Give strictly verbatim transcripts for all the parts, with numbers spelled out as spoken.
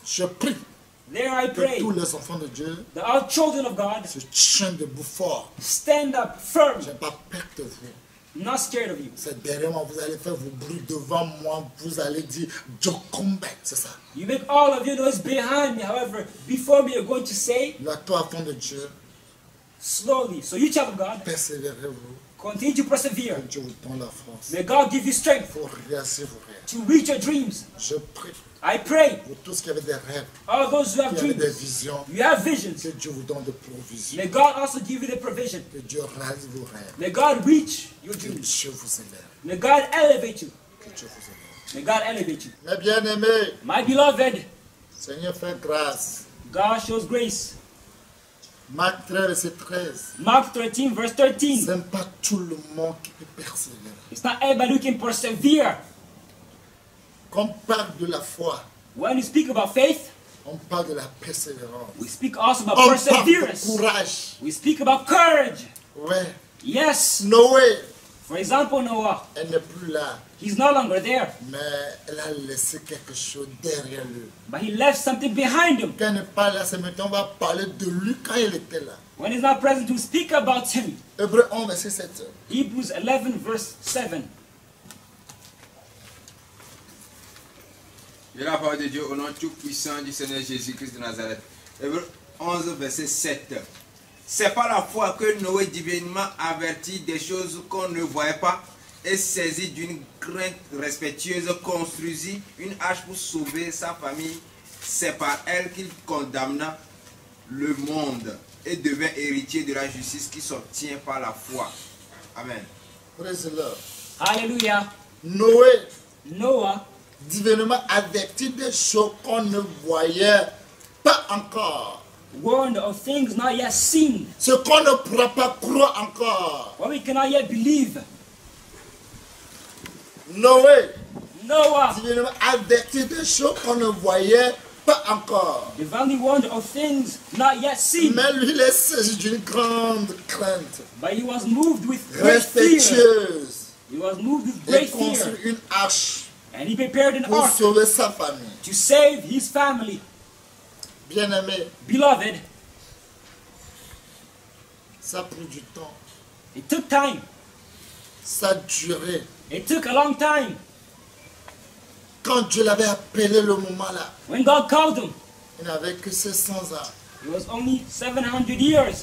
Je prie There I que pray tous les enfants de Dieu that all children of God se tiennent debout fort. stand up firm. Je n'ai pas peur de vous. I'm not scared of you. C'est derrière moi, vous allez faire vos bruits devant moi, vous allez dire Jokumbe, c'est ça. You make all of your noise behind me. However, before me, you're going to say Là, toi, enfant de Dieu, slowly. So you, child of God, persévérez-vous. continue to persevere. Que Dieu vous donne la force. May God give you strength Il faut réaliser vos rêves. to reach your dreams. Je prie I pray, pour tous qui avaient des rêves, all those who have qui avaient des dreams, visions, you have visions. que Dieu vous donne de provisions. May God also give you the provision. Que Dieu réalise vos rêves. May God reach your Que dreams. Dieu vous élève. May God elevate you. Que Dieu vous élève. May God elevate you. Mes bien-aimés, My beloved, Seigneur fait grâce. God shows grace. Marc treize, verset treize. Mark thirteen, verse thirteen. Ce n'est pas tout le monde qui peut persévérer. It's not everybody who can persevere. Quand on parle de la foi, When we speak about faith, on parle de la persévérance. we speak also about On parle de perseverance. courage. We speak about courage. Ouais. Yes. Noé, For example, Noah, elle n'est plus là, he's no longer there, mais elle a laissé quelque chose derrière lui. but he left something behind him. Quand elle n'est pas là, c'est maintenant on va parler de lui quand il était là. When he's not present, we speak about him. Hébreux onze, verset sept. Hebrews eleven, verse seven. Et la parole de Dieu au nom tout-puissant du Seigneur Jésus-Christ de Nazareth. Hébreux onze, verset sept. C'est par la foi que Noé, divinement averti des choses qu'on ne voyait pas et saisi d'une crainte respectueuse, construisit une arche pour sauver sa famille. C'est par elle qu'il condamna le monde et devint héritier de la justice qui s'obtient par la foi. Amen. Praise the Lord. Hallelujah. Noé, Noah, divinement averti des choses qu'on ne voyait pas encore. warned of things not yet seen, Ce qu'on ne pourra pas croire encore. what we cannot yet believe. Noé, Noah, divinement averti des choses qu'on ne voyait pas encore. divinely warned of things not yet seen, Mais lui, il est saisi d'une grande crainte, but he was moved with great fear. respectueuse, He was moved with et great construit fear, une arche and he prepared an pour ark sauver sa famille. to save his family. Bien-aimé, Beloved, ça a pris du temps, it took time. ça a duré. It took a long time. Quand Dieu l'avait appelé le moment là, When God called him, il n'avait que sept cents ans. it was only seven hundred years.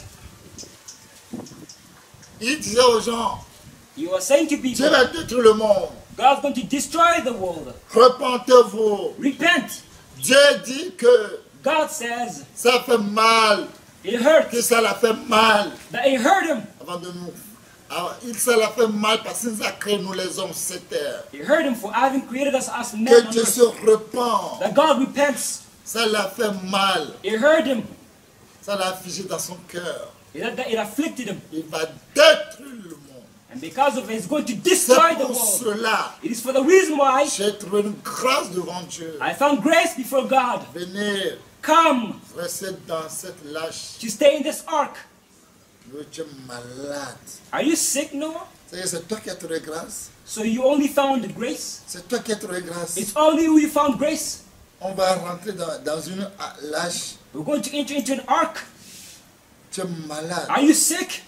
Il disait aux gens, He was saying to Dieu people, va détruire le monde. God's going to destroy the world. Repentez-vous. Repent. Dieu dit que God says ça fait mal, it hurt, que ça l'a fait mal. that it hurt him. Avant de nous. Alors, il ça l'a fait mal parce qu'il nous a créé, nous les hommes, sur cette terre. It hurt him for having created us as men Que on Dieu earth. se repent. That God repents. Ça l'a fait mal. It hurt him. Ça l'a affligé dans son cœur. It, it afflicted him. Il va détruire le monde. And because of it, it's going to C'est destroy the pour world. cela It is for the reason why j'ai trouvé une grâce devant Dieu. I found grace before God. Venez Come rester dans cette lâche. to stay in this ark. Tu es malade. Are you sick, Noah? C'est-à-dire, c'est toi qui as trouvé grâce. So you only found grace? C'est toi qui as trouvé grâce. It's only you who found grace? On va rentrer dans, dans une lâche. We're going to enter into an ark. Tu es malade. Are you sick?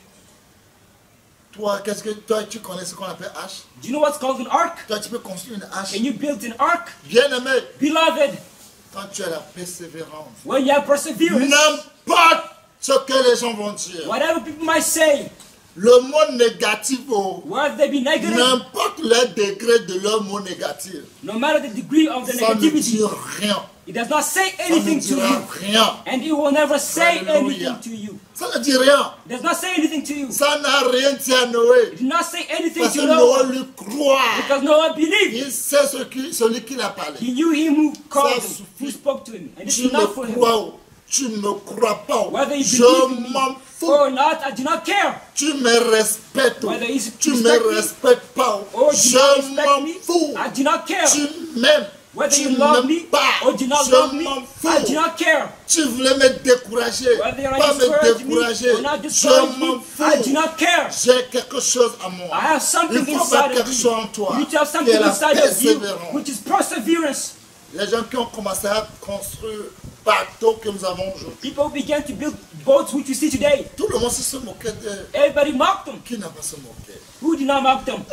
Toi, qu'est-ce que toi tu connais ce qu'on appelle hache? Do you know what's called an ark? Toi, tu peux construire une hache. Can you build an ark? Bien-aimé, Beloved, quand tu as la persévérance, when you have perseverance, n'importe ce que les gens vont dire, whatever people might say, le mot négatif, oh, whether they be negative, n'importe le degré de leur mot négatif, no matter the degree of the ça ne negativity, dit rien. it does not say Ça ne anything to dira you. rien. And it will never say Hallelujah. anything to you. Ça ne dit rien. It does not say anything to you. Ça n'a rien dit à Noé. It did not say anything Parce que to Noé Noah. lui croit. Because Noah believed. Il sait ce qui, celui qui l'a parlé. He knew him who called Ça him, suffit. who spoke to him. And this Tu is ne not for him. crois ou tu ne crois pas. Whether you Je believe in m'en me fous. or not, I do not care. Tu me respectes. Whether you Tu respect me me respectes pas. or do not Je respect m'en me, fous. I do not care. Tu m'aimes. Whether Tu you love m'aimes me pas. or do not Je love me, m'en I do fous. not care. Tu voulais me décourager. Whether you Pas me discourage me décourager. or not Je discourage m'en me, I do fous. not care. J'ai quelque chose à moi. I have something Il faut avoir inside quelque of chose you. en toi. You need to have Qui something est la inside of you, persévérance. which is perseverance. Les gens qui ont commencé à construire bateaux que nous avons aujourd'hui. People began to build boats which you see today. Tout le monde se moquait d'eux. Everybody mocked them. Qui n'a pas se moqué? Who did not mock them?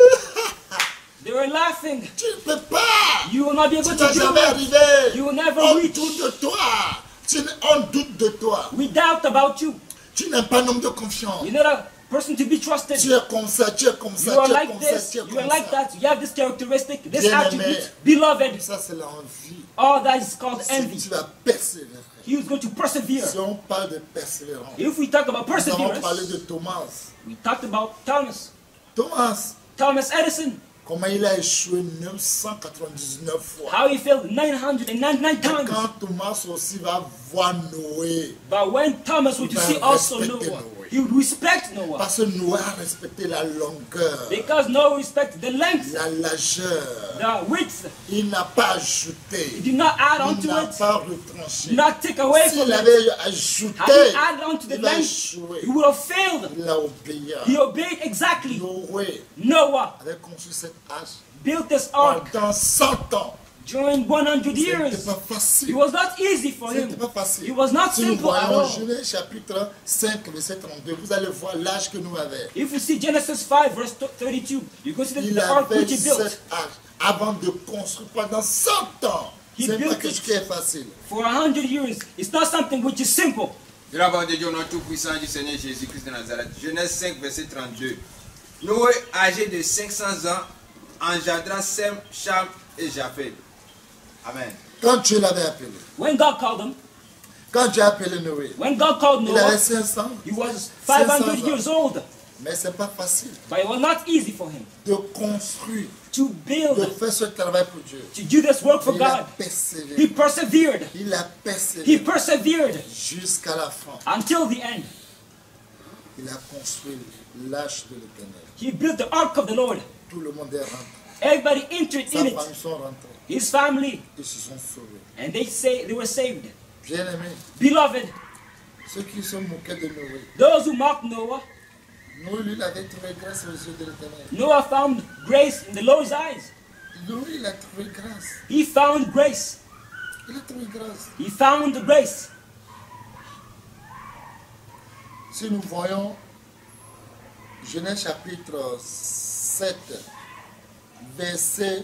They were laughing. Tu ne peux pas. You will not be able Tu to n'as do jamais it. arrivé. You will never On reach. doute de toi. Tu n- On doute de toi. We doubt about you. Tu n'es pas un homme de confiance. You're not a person to be trusted. Tu es comme ça, tu es comme ça, You are tu es like comme ça, this. tu es You are comme like ça. that. You have this characteristic, this Bien-aimé. attribute. Beloved, Ça, c'est l'envie. all that is called Si envy. tu vas persévérer. He was going to persevere. Si on parle de persévérance, If we talk about nous avons parlé perseverance, de Thomas. we talked about Thomas. Thomas, Thomas Edison. comment il a échoué neuf cent quatre-vingt-dix-neuf fois. How he failed nine hundred ninety-nine Et times. quand Thomas aussi va voir Noé, But when Thomas would Il va see also respecter Noah, Noé. he would respect Noah. parce que Noé a respecté la longueur, Because Noah respected the length, la largeur. the width. Il n'a pas He ajouté, did not add il onto n'a it, pas retranché. did not take away S'il from it. avait ajouté, Had he added onto the il a length, échoué. he would have failed. Il a obéi. He obeyed exactly. Noé Noah avait construit cette arche built this ark pendant cent ans. during one hundred Ce n'était years. pas It facile. was not easy for Ce n'était him. pas facile. It was not Si nous simple at voyons all. Genèse chapitre cinq, verset trente-deux, vous allez voir l'âge que nous avions. If you see Genesis five, verse thirty-two, you can see that Il the ark avait which he built cette arche avant de construire pendant cent ans. He Ce n'est pas built quelque it. chose qui est facile. for one hundred years. It's not something which is simple. De la part de Dieu, notre tout-puissant du Seigneur Jésus-Christ de Nazareth. Genèse cinq, verset trente-deux. Noé, âgé de cinq cents ans, engendra Sem, Cham et Japheth. Amen. Quand Dieu l'avait appelé, When God called him, quand Dieu a appelé Noé, when God called il avait Noah, cinq cents. he was five hundred years old. Mais ce n'est pas facile But it was not easy for him de construire, to de build, faire ce travail pour Dieu. to do this work for Il a God. He persévéré. persevered. Il a He persévéré persevered jusqu'à la fin. until the end. Il a construit l'arche de l'Éternel. He built the ark of the Lord. Tout le monde est rentré. Everybody entered Sa in it. famille sont rentrés. His family, Ils se sont sauvés. and they say they were saved. Bien aimé, Beloved, ceux qui se moquaient de Noé, those who mocked Noah, Noé, lui, il avait trouvé grâce aux yeux de l'Éternel. Noah found grace in the Lord's eyes. Noé, il a trouvé grâce. He found grace. Il a trouvé grâce. He found the grace. Si nous voyons Genèse chapitre sept, verset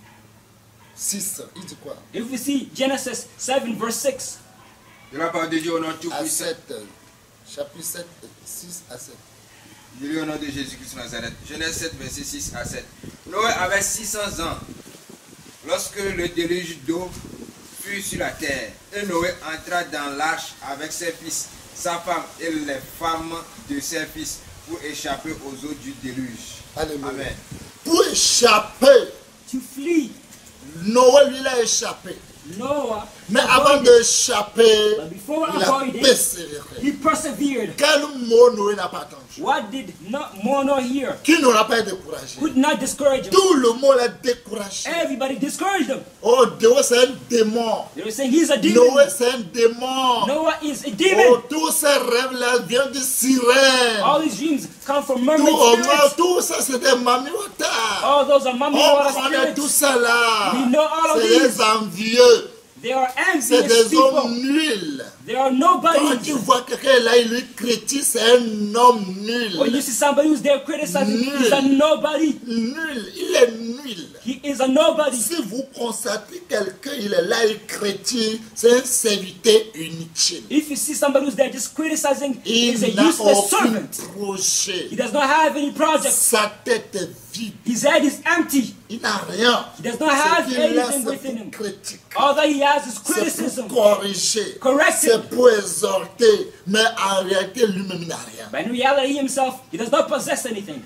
six, il dit quoi? If we see Genesis seven, verse six, De la part de Dieu, notre À tout-puissant. sept, chapitre sept, six à sept. Je lis au nom de Jésus-Christ de Nazareth. Genèse sept, verset six à sept. Noé avait six cents ans lorsque le déluge d'eau fut sur la terre. Et Noé entra dans l'arche avec ses fils, sa femme et les femmes de ses fils pour échapper aux eaux du déluge. Alléluia. Amen. Pour échapper, to flee, Noé, lui, il a échappé. Noah Mais avant avoided. d'échapper, But before il a avoiding, persévéré. he persevered. Quel mot Noé n'a pas entendu? What did not Mono hear? Qui n'aura pas découragé? Could not discourage him. Tout le monde l'a découragé. Everybody discouraged him. Oh, Noé, c'est un démon. They were saying he's a demon. Noé, c'est un démon. Noah is a Oh, demon. tous ces rêves-là viennent de sirènes. All these dreams come from Tout, mermaid oh, non, spirits. tout ça, c'est des mamiwata. All those are mummy On water connaît tout spirits. ça là. We know all of C'est these. des envieux. They are C'est envious des hommes people. nuls. They are Quand nobody. tu vois quelqu'un là, il est critique, c'est un homme nul. When you see somebody who's there criticizing, he's a nobody. Nul, il est nul. He is a nobody. Si vous constatez quelqu'un, il est là, il critique, c'est un serviteur inutile. If you see somebody who's there just criticizing, he is a Il n'a useless aucun servant. projet. He does not have any project. Sa tête est vide. His head is empty. Il n'a rien. He does not have Ce qu'il a, anything c'est within him. pour critiquer. All that he has is C'est criticism. pour corriger. Correcting. C'est pour exhorter. Mais en réalité, lui-même, il n'a rien. But in reality, himself, he does not possess anything.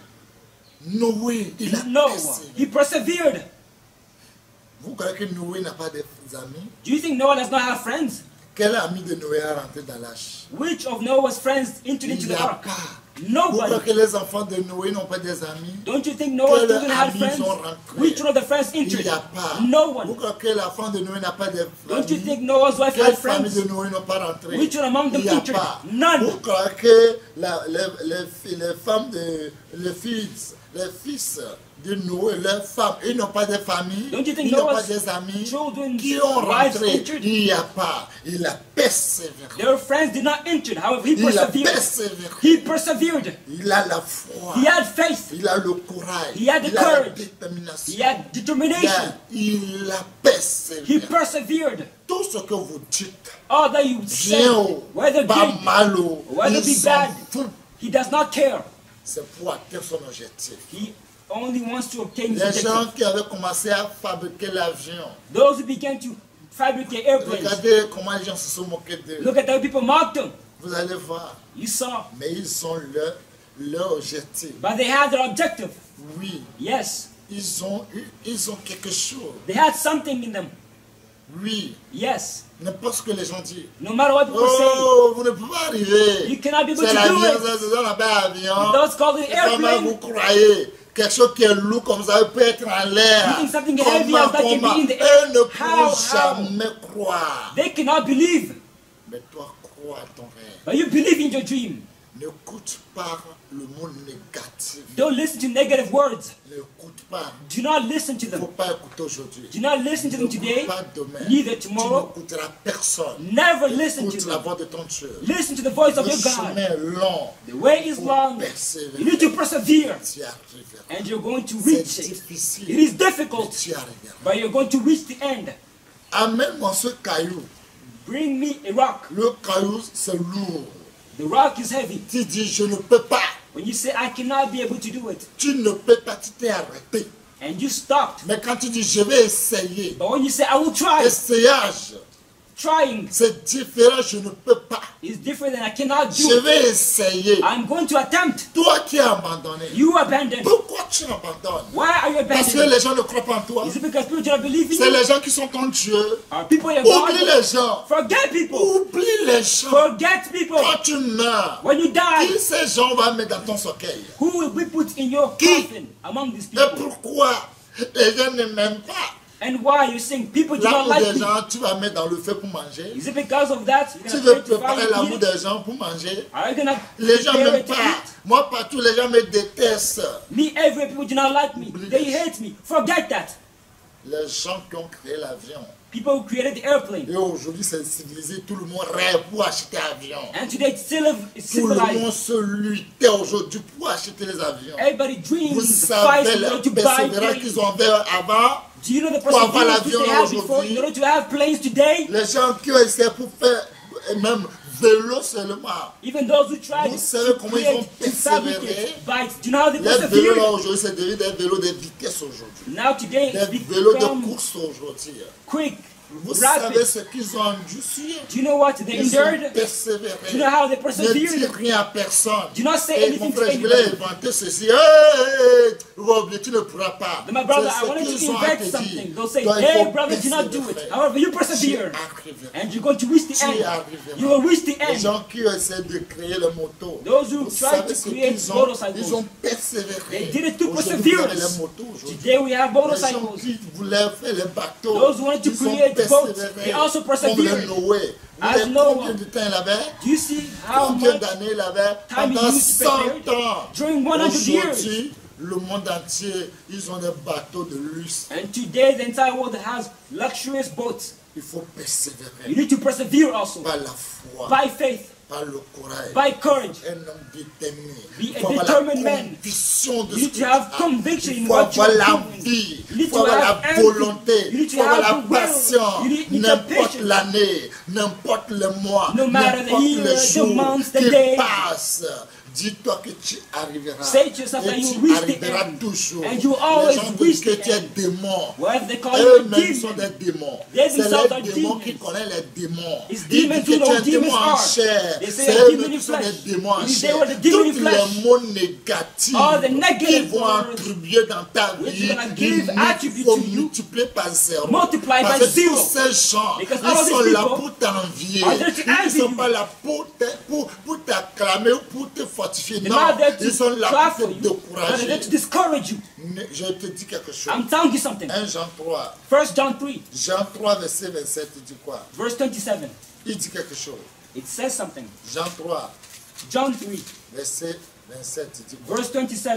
Noé, il a Noah, persévéré. he persevered. Vous croyez que Noé n'a pas d'amis? Do you think Noah does not have friends? Quel ami de Noé a rentré dans l'arche? Which of Noah's friends entered Il into n'y the a ark? pas. Vous croyez Nobody. que les enfants de Noé n'ont pas des amis? Don't you think Noah's Quels children had amis friends? sont rentrés? Which one of the friends Il entered? n'y a pas. No Vous one. croyez que la femme de Noé n'a pas de Don't you famille? think Noah's wife Quelles had familles friends? de Noé n'ont pas rentré? Which one among them Il n'y a entered? pas. None. Vous croyez que la- les, les fi- les femmes de les fils, les fils de Noé, leurs femmes, ils n'ont pas de famille, Don't you think ils n'ont pas Noah's des amis children's qui ont wives rentré. entered? Il n'y a pas. Il a persévéré. Their friends did not enter. However, he Il a persevered. persévéré. He persevered. Il a la foi. He had faith. Il a le courage. He had the il a la courage. détermination. He had Il determination. a, il a He persévéré. persevered. Tout ce que vous dites, All that you say, bien ou whether pas good, mal ou, whether il be s'en bad, fout. he does not care. C'est pour atteindre son objectif. He only wants to obtain his Les gens objective. qui avaient commencé à fabriquer l'avion, Those who began to fabricate airplanes, regardez comment les gens se sont moqués d'eux. look at how people mocked them. Vous allez voir. You saw. Mais ils ont leur, leur objectif. But they had their objective. Oui, Yes. ils ont, eu, ils ont quelque chose. They had something in them. Oui, Yes. n'importe ce que les gens disent. No matter what people Oh, vous ne pouvez pas arriver. You cannot be able C'est to l'avion, do it. c'est c'est un avion. That's called an Et comment airplane. vous croyez quelque chose qui est lourd comme ça peut être en l'air? You think something heavy Comment, as that can be comment? in the air? Eux ne How, pourront how? jamais croire. They cannot believe. Mais toi, crois à ton rêve. But you believe in your dream. N'écoute pas le mot négatif. Don't listen to negative words. N'écoute pas. Do not listen to Il ne faut them. pas écouter aujourd'hui. Do not listen to them today. N'écoute pas demain. Neither Tu tomorrow. n'écouteras personne. Never listen to Écoute la them. voix de ton Dieu. Listen to the voice of Le your God. chemin est long. The way is Faut long. persévérer. You need to persevere. Tu y arriveras. And you're going to C'est reach it. difficile. It is Mais difficult. tu y arriveras. But you're going to reach the end. Amène-moi ce caillou. Bring me a rock. Le caillou, c'est lourd. The rock is heavy. Tu dis, je ne peux pas. When you say, I cannot be able to do it, Tu ne peux pas, tu t'es arrêté. and you stopped. Mais quand tu dis, je vais essayer. But when you say, I will try, Essayage, trying c'est différent, je ne peux pas. is different than I cannot do Je it. vais essayer. I'm going to attempt. Toi qui as abandonné. You abandon. Pourquoi tu abandonnes? Why are you Parce que abandoning? les gens ne croient pas en toi. Is it because people do not believe in C'est you? les gens qui sont ton Dieu. Are people your Oublie God? les gens. Forget people. Oublie les gens. Forget people. Quand tu meurs, When you qui die, ces gens vont mettre dans ton cercueil? who will be put in your Qui? coffin among these Et people? pourquoi les gens ne m'aiment pas? And why you think people do not L'amour like des me? gens, tu vas mettre dans le feu pour manger. Is it because of that? You're Tu gonna veux pray to préparer fire l'amour and eat it? des gens pour manger. Are you gonna Les gens prepare m'aiment it to pas. eat? Moi, partout, les gens me détestent. Me, everywhere people do not like me. Oublie They les- hate me. Forget that. Les gens qui ont créé l'avion. People who created the airplane. Et aujourd'hui, c'est civilisé. Tout le monde rêve pour acheter l'avion. And today it's still it's Tout le civilized. monde se luttait aujourd'hui pour acheter les avions. Everybody Vous dreams, savez fights in la order to buy persévérance planes. qu'ils ont fait avant. Do you know the Pour avoir perseverance l'avion they had before aujourd'hui. in order to have planes today? Les gens qui ont essayé pour faire et même vélo seulement. Even those who tried Vous to savez comment ils ont create, to fabricate persévéré? bikes, do you know how they Les vélos là persevered? aujourd'hui, c'est devenu des vélos de vitesse aujourd'hui. Now today it's Des vélos de become course aujourd'hui. quick, Vous savez rapid. ce qu'ils ont endurci. Do you know what they Ils ont endured? persévéré. Do you know how they Ne persevered? dis rien à personne. Do not say Et anything mon to frère, je voulais anybody. inventer ceci. Hey, hey, hey, Rob, tu ne pourras pas. My brother, C'est I ce wanted qu'ils to ont à invent te something. dire. They'll say, Toi, il hey faut brother, do not do it. persévérer. However, you Tu persevere. arriveras. And you're going to reach the Tu y end. arriveras. You will reach the Les end. gens qui essaient de créer le moto, Those who vous try savez to ce create qu'ils ont, motorcycles. ils ont persévéré. They did it to Aujourd'hui, perseverance. vous avez les motos aujourd'hui. Today we have Les gens motorcycles. qui voulaient faire les bateaux, Those who wanted to ils ont create boats, persévéré. they also Comme le persevered. Noé. Vous As savez Noah. combien de temps il avait? Do you see how Combien much d'années il avait? time he Pendant used to prepare? cent ans. During one hundred years. Aujourd'hui, le monde entier, ils ont des bateaux de luxe. And today the entire world has luxurious boats. Il faut You persévérer need to persevere also. par la foi, By faith, par le courage. by courage. Un homme déterminé. Be Il a faut avoir determined la man. conviction de You ce need que to have tu as. conviction Il in faut what avoir you're la doing. vie. You Il need faut to avoir have la envy. volonté. You need Il to faut avoir have la the will. patience. You need- need the N'importe patience. l'année, n'importe le mois, No matter the n'importe year, le the jour month, the qui day. passe. Dis-toi que tu arriveras. Say to yourself Et that you tu reach the arriveras end. toujours. And you Les always gens te reach disent que the tu es end. démon. Whatever they call you a Eux-mêmes sont demon. des démons. They C'est themselves are les démons qui demons. connaissent les démons. It's Ils demons disent que who tu es know un démon demons en are. chair. They say C'est a eux demon in qui sont flesh. des démons en It is they chair. were the demon in Tous flesh. les mots négatifs All the negative qui vont words attribuer dans ta which vie, you're gonna give il attribute faut to you, multiplier par zéro. multiply Parce by que zero. tous ces gens, Because ils all of sont these là people pour t'envier. are there to Ils ne envy sont you. pas là pour te- pour- pour t'acclamer ou pour te fortifier. They're Non, not there to ils sont là clap pour for te you, but they're there to décourager. discourage you. Ne- Je te dis quelque chose. I'm telling you something. un Jean trois. First John three, Jean trois, verset vingt-sept, il dit quoi? verse twenty-seven. Il dit quelque chose. It says something. Jean trois, John three, verset vingt-sept, il dit quoi? verse twenty-seven.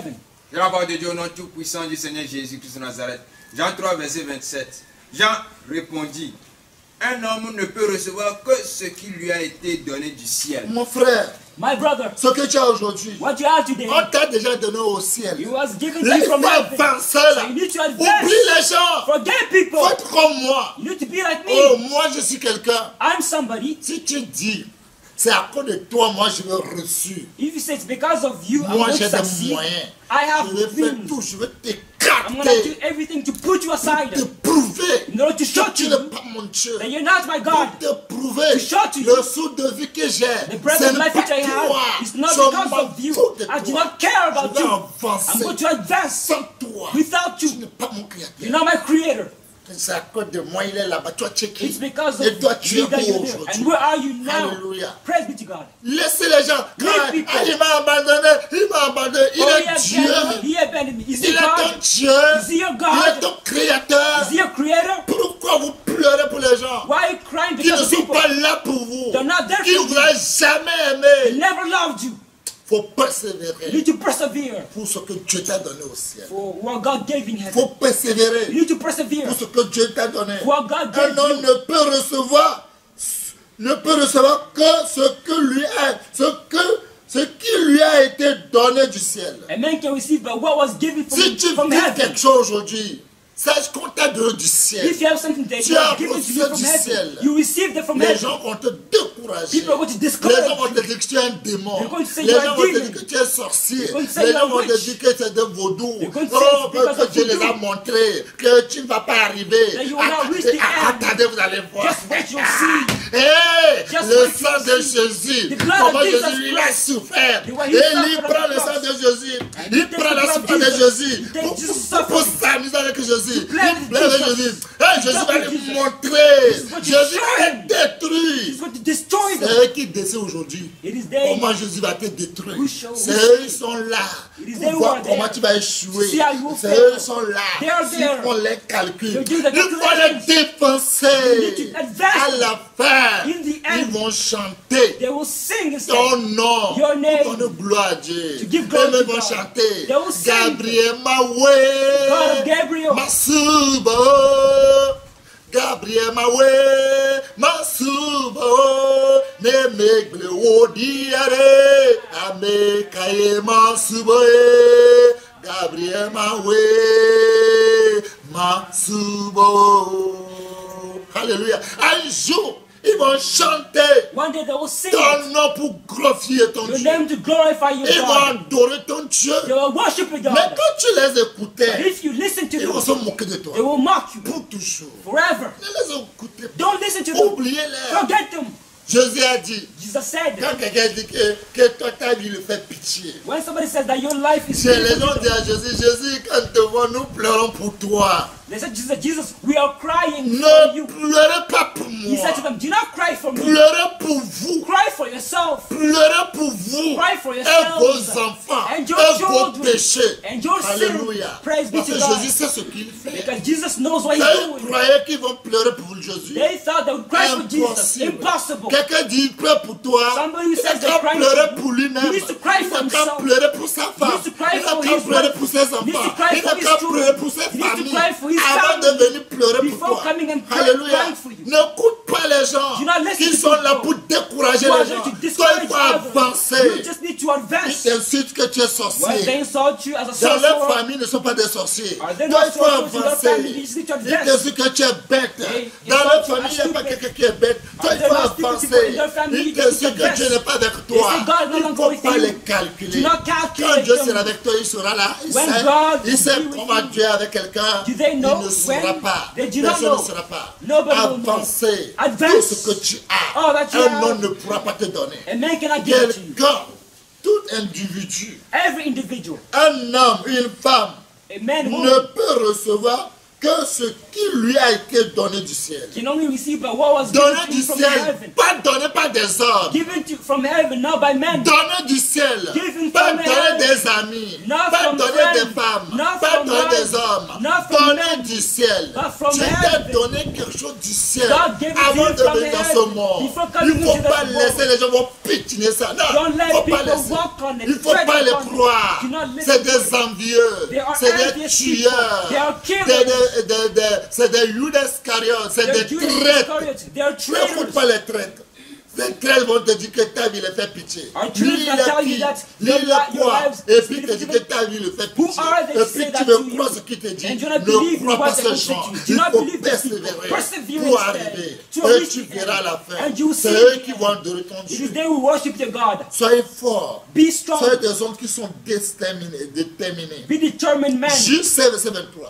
De la part de Dieu, au nom tout-puissant du Seigneur Jésus-Christ de Nazareth. Jean trois, verset vingt-sept. Jean répondit, un homme ne peut recevoir que ce qui lui a été donné du ciel. Mon frère, My brother, ce que tu as aujourd'hui, what you have today, on t'a déjà donné au ciel. it was given to Là, you il from faut heaven. avancer là. So you need to Oublie advance. les gens. Forget people. Faut être comme moi. You need to be like Oh, me. moi je suis quelqu'un. I'm somebody. Si tu dis, c'est à cause de toi, moi je veux reçu. If you say it's because of you, I'm Moi going j'ai to des succeed. moyens. I have Je vais faire things. tout, je vais I'm going to do t'écarter. everything to put you aside. Te prouver In order to show que tu to n'es you pas mon Dieu. that you're not my God. Pour te prouver To show to you le sou de vie que j'ai. the breath Ce of n'est life pas which I have toi. is not Je because m'en of you. fous de I do toi. not care Je about vais you. avancer. I'm going to advance Sans toi. without Tu you. n'es pas mon You're créateur. not my creator. C'est à cause de moi, il est là-bas. Toi, tu es qui? It's because of Et toi, tu es you that où you're there. aujourd'hui? And where are you now? Alléluia. Praise be to God. Laissez les gens. Leave Ah, people. ah, il m'a abandonné. Il m'a abandonné. Il Oh, he est abandoned me. Dieu. He abandoned me. Is he Il est ton God? Dieu. Is he your Il God? est ton créateur. Is he your creator? Pourquoi vous pleurez pour les gens Why are you crying qui ne because of sont people pas là pour vous? that are not there Qui ne for vous you? ont jamais They aimé? never loved you? Il faut You persévérer need to persevere pour ce que Dieu t'a donné au ciel. for what God gave in Il heaven. faut persévérer You need to persevere pour ce que Dieu t'a donné. for what God gave Un homme you. ne peut recevoir, ne peut recevoir que ce que lui a, ce que, ce qui lui a été donné du ciel. A man can receive but what was given from, Si tu from vis heaven. quelque chose aujourd'hui, sache qu'on t'a donné du ciel. If you have something that Tu you as are given to you reçu from du heaven, ciel. you received it from Les heaven. gens vont te décourager. People are going to Les discourage gens vont te you. dire que tu es un démon. They're going to say Les you are gens a vont te demon. dire que tu es sorcier. They're going to say Les you gens are vont te witch. dire que c'est des vaudous. They're going to Oh, say it's because que of Dieu les a voodoo. montré que tu ne vas pas arriver. That you will not reach the Ah, end. attendez, vous allez voir. Just wait, you'll see. Hey, Just le wait, sang you'll de see. Jésus. The blood Comment of Jesus Jésus il a Christ. souffert. The way Et he il suffered on prend the le sang cross. de Jésus. And Il he takes prend the la blood of souffrance de Jesus. Jésus. He takes Pour, Jesus' pour, pour suffering. s'amuser avec Jésus. To play Il with plaît avec Jesus. Jésus. Hey, Jésus talk va with lui Jesus. montrer. This is what you Jésus show va him. être détruit. He's going to destroy C'est them. eux qui décident aujourd'hui. It is they. Comment Jésus va te détruire. Who show- C'est who eux qui sont là It is pour they who voir are comment there. tu vas échouer. See how you will C'est fail. eux qui sont là. They are S'ils there. font les calculs, They do the ils vont calculations. les dépenser. You need to advance. À la fin, In the end, ils vont chanter They will sing instead. ton nom Your name. pour donner gloire à Dieu. To give glory Et ils to vont God. chanter They will sing. Gabriel God Mawe of Gabriel. Masubo Gabriel Mawe Masubo Nemegle Odiare Amekaye Masubo Gabriel Mawe Masubo. Alléluia. Un jour, ils vont chanter One day they will sing ton nom pour glorifier ton your Dieu. name to glorify your Ils vont God. adorer ton Dieu. They will worship your Mais God. quand tu les But écoutais, if you listen to ils vont them, se moquer de toi. they will mock you Pour toujours. forever. Ne les écoutez pas. Don't listen to them. Oubliez-les. Forget them. Jésus a dit, Jesus said, quand quelqu'un dit que, que toi ta vie le fait pitié. when somebody says that your life is C'est les beautiful gens to disent them, à Jésus, Jésus, quand te voit, nous pleurons pour toi. they said, Jesus, Jesus, we are crying for Ne you. pleurez pas pour He said to moi. them, do not cry for me. Pleurez pour vous. Cry for yourself. Pleurez pour vous. Cry for Et yourselves. vos enfants. And your Et vos children. péchés. And your sin. Alléluia. Praise be Parce to que God. Jésus sait ce qu'il fait. Because Jesus knows what he's Et ils doing. croyaient qu'ils vont pleurer pour Jésus. They thought they would cry for Jesus. Impossible. Impossible. Quelqu'un dit il pleure pour toi. Somebody who Il says n'a they're qu'à crying pleurer for you. pour lui-même. He needs to cry Il for n'a qu'à himself. pleurer pour sa femme. needs to cry Il n'a for qu'à his pleurer wife. pour ses He needs to enfants. cry Il for n'a his qu'à children. pleurer pour ses He needs to familles. cry for his Avant de family. venir pleurer pour Before toi. coming and cry- Alléluia. crying for you. N'écoute pas les gens Do not listen qui to sont là people pour décourager who are les there gens. to Toi, il discourage faut others. You avancer. just need to Ils advance. t'insultent que tu es When they sorcier. insult you as a Dans leur sorcerer, famille, ne sont pas des sorciers. Are they Toi, not il faut sorcerers in your avancer. family? You just need to Ils advance. t'insultent que tu es bête. They Dans insult leur you famille, il n'y a as pas stupid. quelqu'un qui est bête. Toi, Are il they faut not stupid avancer. people in your family? Ils You just t'insultent que advance. Dieu n'est pas avec They toi. say God is no Il ne longer faut with pas you. les calculer. Do not Quand calculate Dieu them. sera avec toi, il sera là. Il When sait, God il will sait be with comment you, Dieu est avec quelqu'un. do they Il know ne sera when? pas. They do not Personne know. ne sera pas. Nobody will know. Avancer. Advance. Tout ce que tu as. All that you Un have. homme ne pourra pas te donner. A man cannot give it to you. Quelqu'un, tout individu, Every individual, un homme, une femme, a man who ne peut recevoir que ce qui lui a été donné du ciel. can only receive by what was Donné given to du you from ciel, heaven. pas donné par des hommes. Given to from heaven, not by men. Donné du ciel, Given pas from donné heaven. des amis, Not pas from donné friends. des man, femmes, not pas from donné man, des hommes, not from donné men, du ciel. but from Dieu t'a heaven. donné quelque chose du ciel God gave it to avant you de from venir dans heaven ce monde. before Il coming ne faut into pas this laisser world. les gens vont pitiner ça. Non, Don't il let ne faut pas people laisser. walk on it, Il ne faut tread pas les upon it. croire. Do not listen C'est to des envieux, They are c'est des envious tueurs, people. They are killers. des- des- des- des- c'est des Judas Iscariot, c'est They're des Judas traîtres. Iscariot. They are N'écoute traitors. pas les traîtres. Les traîtres vont te dire que ta vie les fait pitié. Our Lui, traitors il will est tell you qui? that Lui, your il li- est your quoi? lives Et is puis il te dit que significant. ta vie le fait Who pitié. are they Et to puis say tu that me to crois you? ce qu'il te dit. And do not Ne believe crois what pas they ce will say genre. to you. Do Il not faut believe these people. persévérer Persevere pour instead. arriver. To Et reach tu the verras end. la fin. And you will C'est see eux the qui end. vont adorer ton It is Dieu. they who worship their God. Soyez forts. Be strong. Soyez des hommes qui sont déterminés. déterminés. Be determined men. Juste verset vingt-trois.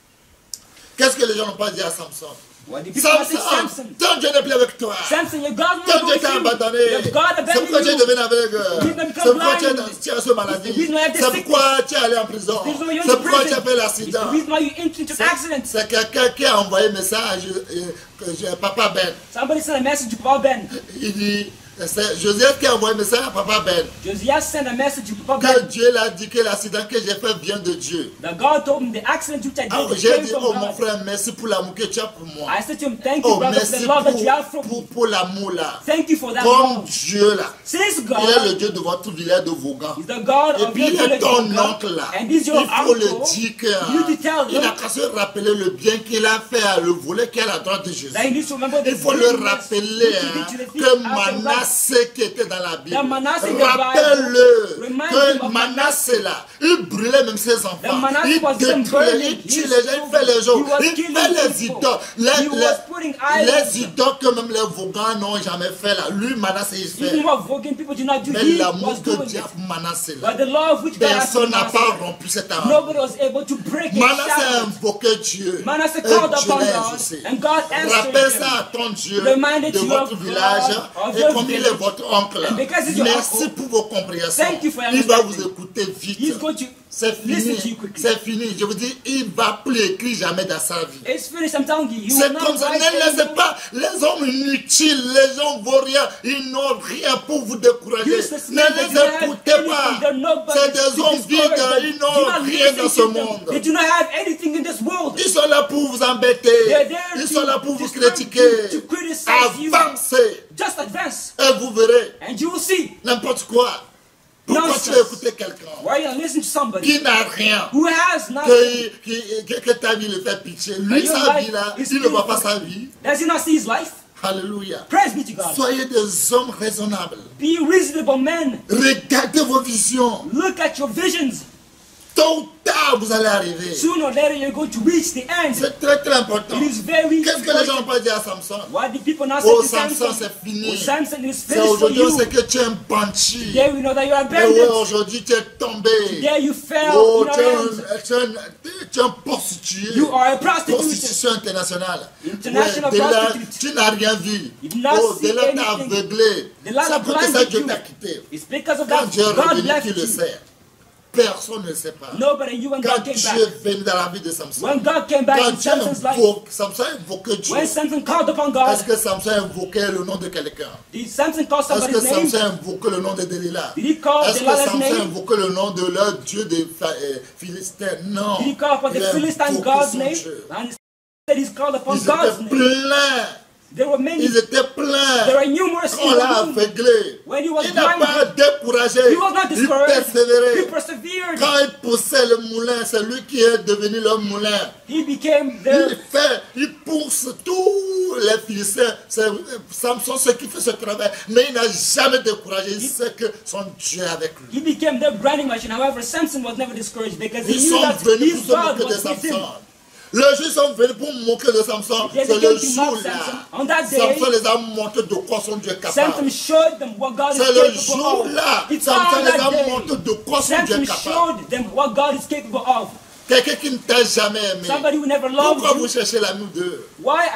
Qu'est-ce que les gens n'ont pas dit à Samson? What did people say, Samson, Samson? ton Dieu n'est plus avec toi. Samson, your God Ton will Dieu go t'a with you. abandonné. Your God C'est abandoned pourquoi tu es you. devenu aveugle. You become C'est pourquoi tu, es blind. dans- tu as ce maladie. It's the reason why you have C'est this pourquoi tu es allé en prison. This is why you're C'est in pourquoi tu prison. as fait It's l'accident. the reason why you entered into an accident. C'est quelqu'un qui a envoyé un message euh, que j'ai- Papa Ben. Somebody sent a message to Papa Ben. Il dit, c'est Joseph qui a envoyé un message à Papa Ben. Josiah sent a message to Papa Que Ben. Dieu l'a dit que l'accident que j'ai fait vient de Dieu. That God told him the accident which I Alors did j'ai came dit, from oh mon God. frère, merci pour l'amour que tu as pour moi. I said to him, thank you, Oh, brother, for merci the love that you have pour, from pour, me. pour l'amour là. Thank you for that Comme love. Dieu là. Since Il est le God Dieu de votre village de Vaughan. is the God Et of puis your il est village, ton God, oncle là. and he's Il your faut le uncle, dire que you to tell il n'a him qu'à se rappeler le bien qu'il a fait à le volet qui est à la droite de Jésus. that he needs to remember the Il faut le goodness rappeler which he hein, did to the feet que of the God. Manassé qui était dans la Bible, That Manasseh in the Bible, rappelle-le remind him que of Manassé là, il brûlait même ses enfants, That Manasseh il was even détruisait, burning il tue his les gens, il fait les gens, children. He was il killing fait les people. idoles, les, He les, was putting idols. les idoles que même les Vaugans n'ont jamais fait là, lui Manassé il fait. Even what Vogan people do not do, Mais he l'amour was que doing Dieu it. a pour Manassé là, But the love which God has personne n'a Manasseh, pas rompu cet amour. nobody was able to break it. Manassé a shatter it. invoqué Dieu. Manasseh Et called Dieu upon l'a God, exaucé. and God answered Rappelle him. ça à ton Dieu Remind it de to votre your village God of et your comme il est village. votre oncle. And because he's your Merci uncle, pour vos compréhensions. thank you for your Il va vous understanding. écouter vite. He's going to C'est listen to fini. you quickly. C'est fini. Je vous dis, il ne va plus écrire jamais dans sa vie. It's finished, I'm telling you. You will C'est not comme ça. write Ne laissez anymore. pas les hommes inutiles, les gens vaut rien. Ils n'ont rien pour vous décourager. Useless Ne men that do les not have écoutez anything, pas. they're nobody C'est des to hommes discourage vides. them. Ils Do n'ont not rien listen dans ce to them. monde. They do not have anything in this world. Ils sont là pour vous embêter. They're there Ils to sont là pour vous disturb critiquer. you, to criticize you. Avancez. Just advance, Et vous verrez and you will see. n'importe quoi. Pourquoi Nonsense. tu as écouté quelqu'un Why you listen to somebody qui n'a rien, who has nothing? que, que, que, que ta vie le fait pitié? Lui, And your sa life vie là, is il ne voit pas beautiful. sa vie. Does he not see his life? Alléluia. Praise be to God. Soyez des hommes raisonnables. Be reasonable men. Regardez vos visions. Look at your visions. Tôt ou tard, vous allez arriver. Sooner or later, you're going to reach the end. C'est très très important. It is very Qu'est-ce que les gens important. n'ont pas dit à Samson? Why did people not say Oh, to Samson, Samson? c'est fini. Oh, Samson, it is C'est finished for aujourd'hui, on you. sait que tu es un bandit. Today we know that you are Et ouais, abandoned. aujourd'hui, tu es tombé. Today you fell Oh, in tu es our un, hands. tu es un, tu es un prostitué. You are a prostitute. Prostitution internationale. International Ouais, dès là, prostitute. tu n'as rien vu. You did not Oh, see dès là, tu as anything. aveuglé. The Lord C'est à cause de ça blinded Dieu you. t'a quitté. It's because of Quand that Dieu est God revenu, left qui le you. sait? Personne ne le sait pas. Nobody, you and Quand God came Dieu back. est venu dans la vie de Samson, When God came back quand in Dieu Samson's life, invoque, Samson a invoqué Dieu. when Samson called upon God, Est-ce que Samson a invoqué le nom de quelqu'un? did Samson call Est-ce que somebody's name? Samson a invoqué le nom de Delilah? Did he call Est-ce que Delilah's Samson a name? invoqué le nom de leur Dieu des Fa- euh, Philistins? Non. Did he call upon Il the a Philistine invoqué God's son name? Dieu. And instead he's called upon Ils God's étaient name. pleins. There were many. Ils étaient There pleins. were numerous On l'a in the room. aveuglé. When he was Il n'a pas blinded, découragé. he was not Il discouraged. He persévérait. persevered. Quand il poussait le moulin, c'est lui qui est devenu le moulin. He became Il the. fait, il pousse tous les Philistins. C'est Samson ce qui fait ce travail. Mais il n'a jamais découragé. Il sait que son Dieu est avec lui. He became the grinding machine. However, Samson was never discouraged because he Ils knew sont that venus his pour se God moquer de was with him. Samson. Les gens sont venus pour moquer de Samson. They C'est began le to mock jour là. Samson. On that day, Samson les a montré de quoi son Dieu est capable. Samson showed them what God is C'est le capable jour of. là. It's Samson on les a that day. montré de quoi son Dieu Samson est capable. showed them what God is capable of. Quelqu'un qui ne t'a jamais aimé. Somebody who never loved Pourquoi you. vous cherchez l'amour d'eux? Why are you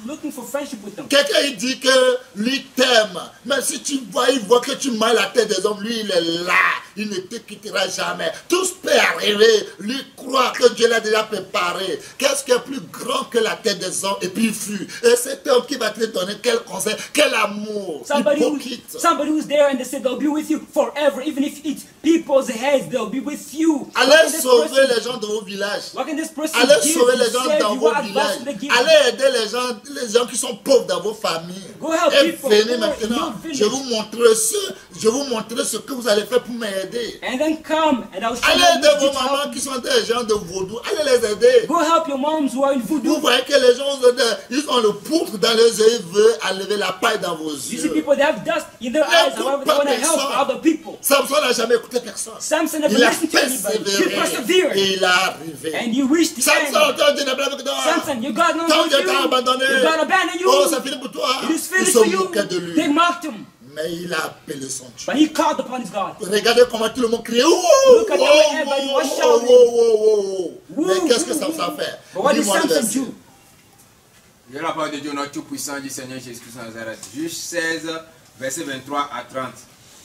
looking for friendship with them. Quelqu'un il dit que lui t'aime. Mais si tu vois, il voit que tu mets la tête des hommes, lui il est là. Il ne te quittera jamais. Tout peut arriver. Lui croit que Dieu l'a déjà préparé. Qu'est-ce qui est plus grand que la tête des hommes? Et puis il fuit. Et cet homme qui va te donner quel conseil, quel amour. Somebody, who, Hypocrite. somebody who's there and they say they'll be with you forever. Even if it's people's heads, they'll be with you. What Allez can this sauver person- les gens de vos villages. What can this person Allez give sauver you, les gens save dans you? vos What advice villages. will they give you? Allez aider les gens, les gens qui sont pauvres dans vos familles. Go help Et people venez who are in maintenant. your village. Je vous montrerai ce, je vous montrerai ce que vous allez faire pour m'aider. And then come and I'll show Allez you aider what vos to mamans help qui you. sont des gens de vaudou. Allez les aider. Go help your moms who are in Vous voodoo. voyez que les gens, ils ont le poutre dans les yeux, ils veulent enlever la paille dans vos You see yeux. people that have dust in their eyes, however they want to help other people. Samson n'a jamais écouté personne. Samson never Il a listened to anybody. He persévéré persevered. et il a arrivé. And you reached the Samson, end. toi, Dieu n'a pas avec toi. Samson, your God knows Quand with Dieu you. t'a abandonné, Your God abandoned you. oh, ça finit pour toi. It is Ils finished se for you. moquaient de lui. They mocked him. Mais il a appelé son Dieu. But he called upon his God. Regardez comment tout le monde criait. Oh, Look at the way oh, everybody oh, was oh, shouting. oh, oh, oh. Woo, Mais qu'est-ce que woo, Samson a woo. fait? But what did Dis-moi le Samson verset. do? De la part de Dieu, notre tout-puissant du Seigneur Jésus-Christ de Nazareth. Juge seize, verset vingt-trois à trente.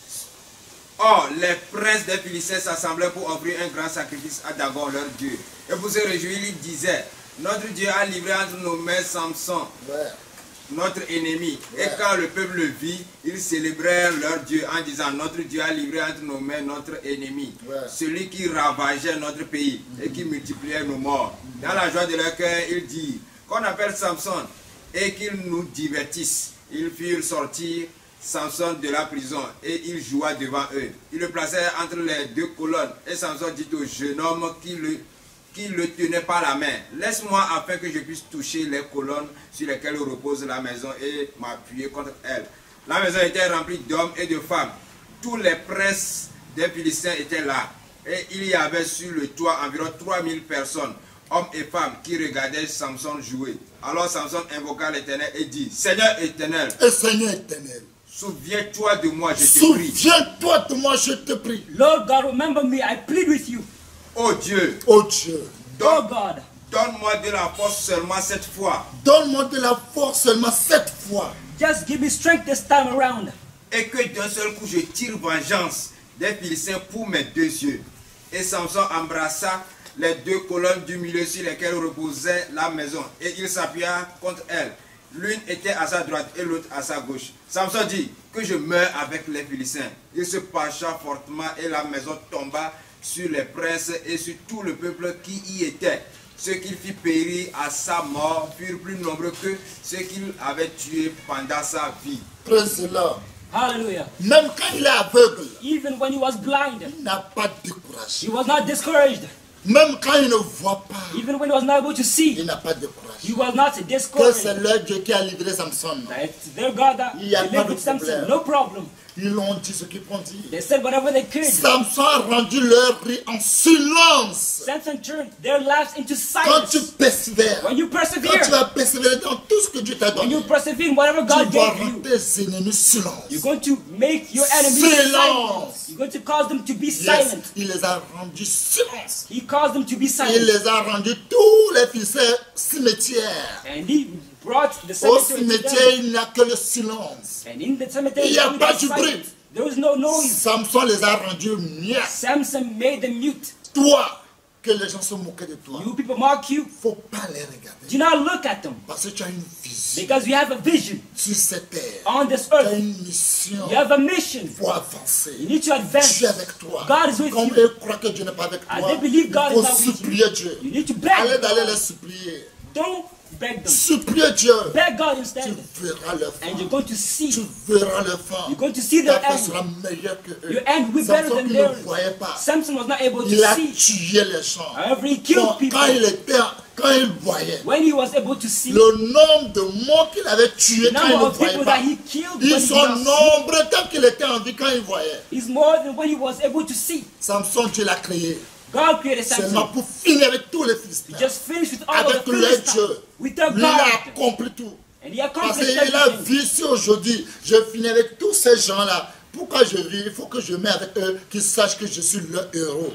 Or, les princes des Philistins s'assemblaient pour offrir un grand sacrifice à Dagon, leur Dieu. Et pour se réjouir, ils disaient, notre Dieu a livré entre nos mains Samson, Ouais. notre ennemi. Et Ouais. quand le peuple le vit, ils célébrèrent leur Dieu en disant, notre Dieu a livré entre nos mains notre ennemi, Ouais. celui qui ravageait notre pays et qui multipliait nos morts. Dans la joie de leur cœur, ils dirent, qu'on appelle Samson et qu'il nous divertisse. Ils firent sortir Samson de la prison et il joua devant eux. Ils le placèrent entre les deux colonnes et Samson dit au jeune homme qui le qui le tenait par la main, laisse-moi afin que je puisse toucher les colonnes sur lesquelles repose la maison et m'appuyer contre elles. La maison était remplie d'hommes et de femmes. Tous les princes des Philistins étaient là. Et il y avait sur le toit environ trois mille personnes, hommes et femmes, qui regardaient Samson jouer. Alors Samson invoqua l'Éternel et dit, Seigneur éternel, Et Seigneur éternel, souviens-toi de moi, je te prie. souviens-toi de moi, je te prie. Lord God, remember me. I plead with you. Oh Dieu, Oh Dieu, Oh donne- God, donne-moi de la force seulement cette fois. donne-moi de la force seulement cette fois. just give me strength this time around. Et que d'un seul coup je tire vengeance des Philistins pour mes deux yeux. Et Samson embrassa les deux colonnes du milieu sur lesquelles reposait la maison. Et il s'appuya contre elles. L'une était à sa droite et l'autre à sa gauche. Samson dit que je meurs avec les Philistins. Il se pencha fortement et la maison tomba sur les princes et sur tout le peuple qui y était. Ceux qu'il fit périr à sa mort furent plus nombreux que ceux qu'il avait tués pendant sa vie. Praise the Lord. Hallelujah. Même quand il est aveugle, Even when he was blind, il n'a pas découragé. he was not discouraged. Même quand il ne voit pas, Even when he was not able to il see, n'a pas he découragé. was not Que discouraged. c'est leur Dieu qui a livré Samson. It's their God that Il y a pas de delivered Samson. problème. No problem. Ils ont dit ce qu'ils ont dit. They said whatever they could. Samson a rendu leur riz en silence. Samson turned their lives into Quand tu silence. persévères, When you quand tu persevere, vas persévérer dans tout ce que Dieu t'a when donné, you persevere in whatever tu God vas gave rendre you, tes ennemis silence. you're going to make your enemies Silence. silent. You're going to cause them to be Yes, silent. il les a rendus silence. He caused them to be Il silent. les a rendus tous les Philistins cimetières. And he brought the Au cemetery to cimetière, them. il n'y a que le silence. And in the cemetery, Il n'y a there pas was du silence. bruit. There was no noise. Samson les a rendus muets. Samson made them mute. Toi, que les gens se moquent de toi, You people mock you. il ne faut pas les regarder. Do not look at them. Parce que tu as une vision Because you have a vision sur cette terre. on this Tu as earth. une mission You have a mission. pour avancer. You need to advance. Dieu est avec toi. God is with Comme you. ils croient que Dieu n'est pas avec And toi, they believe il God faut is not with you. supplier Dieu. You need to Allez beg d'aller God. les supplier. Don't beg them. Supplier Dieu. Beg God Tu instead. verras leur And fin. you're going to see. Tu verras leur fin. You're going to see Ta their fin end. sera meilleure que eux. Your end will be better Samson than qui theirs. ne voyait pas. Samson was not able Il to a see. tué les gens. However, he Quand, killed people. quand il était, quand il voyait, When he was able to see, le nombre de morts qu'il avait tués the quand il number ne of people voyait that pas, he killed when ils he sont did not see nombreux tant qu'il était en vie quand il voyait. is more than when he was able to see. Samson, Dieu l'a créé God created seulement Samson. pour finir avec tous les He Philistins. just finished with all of Avec the leur Philistines. Dieu. With their Lui, il a God. accompli tout. And he Parce accomplished qu'il a everything. vu si aujourd'hui, je finis avec tous ces gens-là. Pourquoi je vis? Il faut que je mette avec eux, qu'ils sachent que je suis leur héros.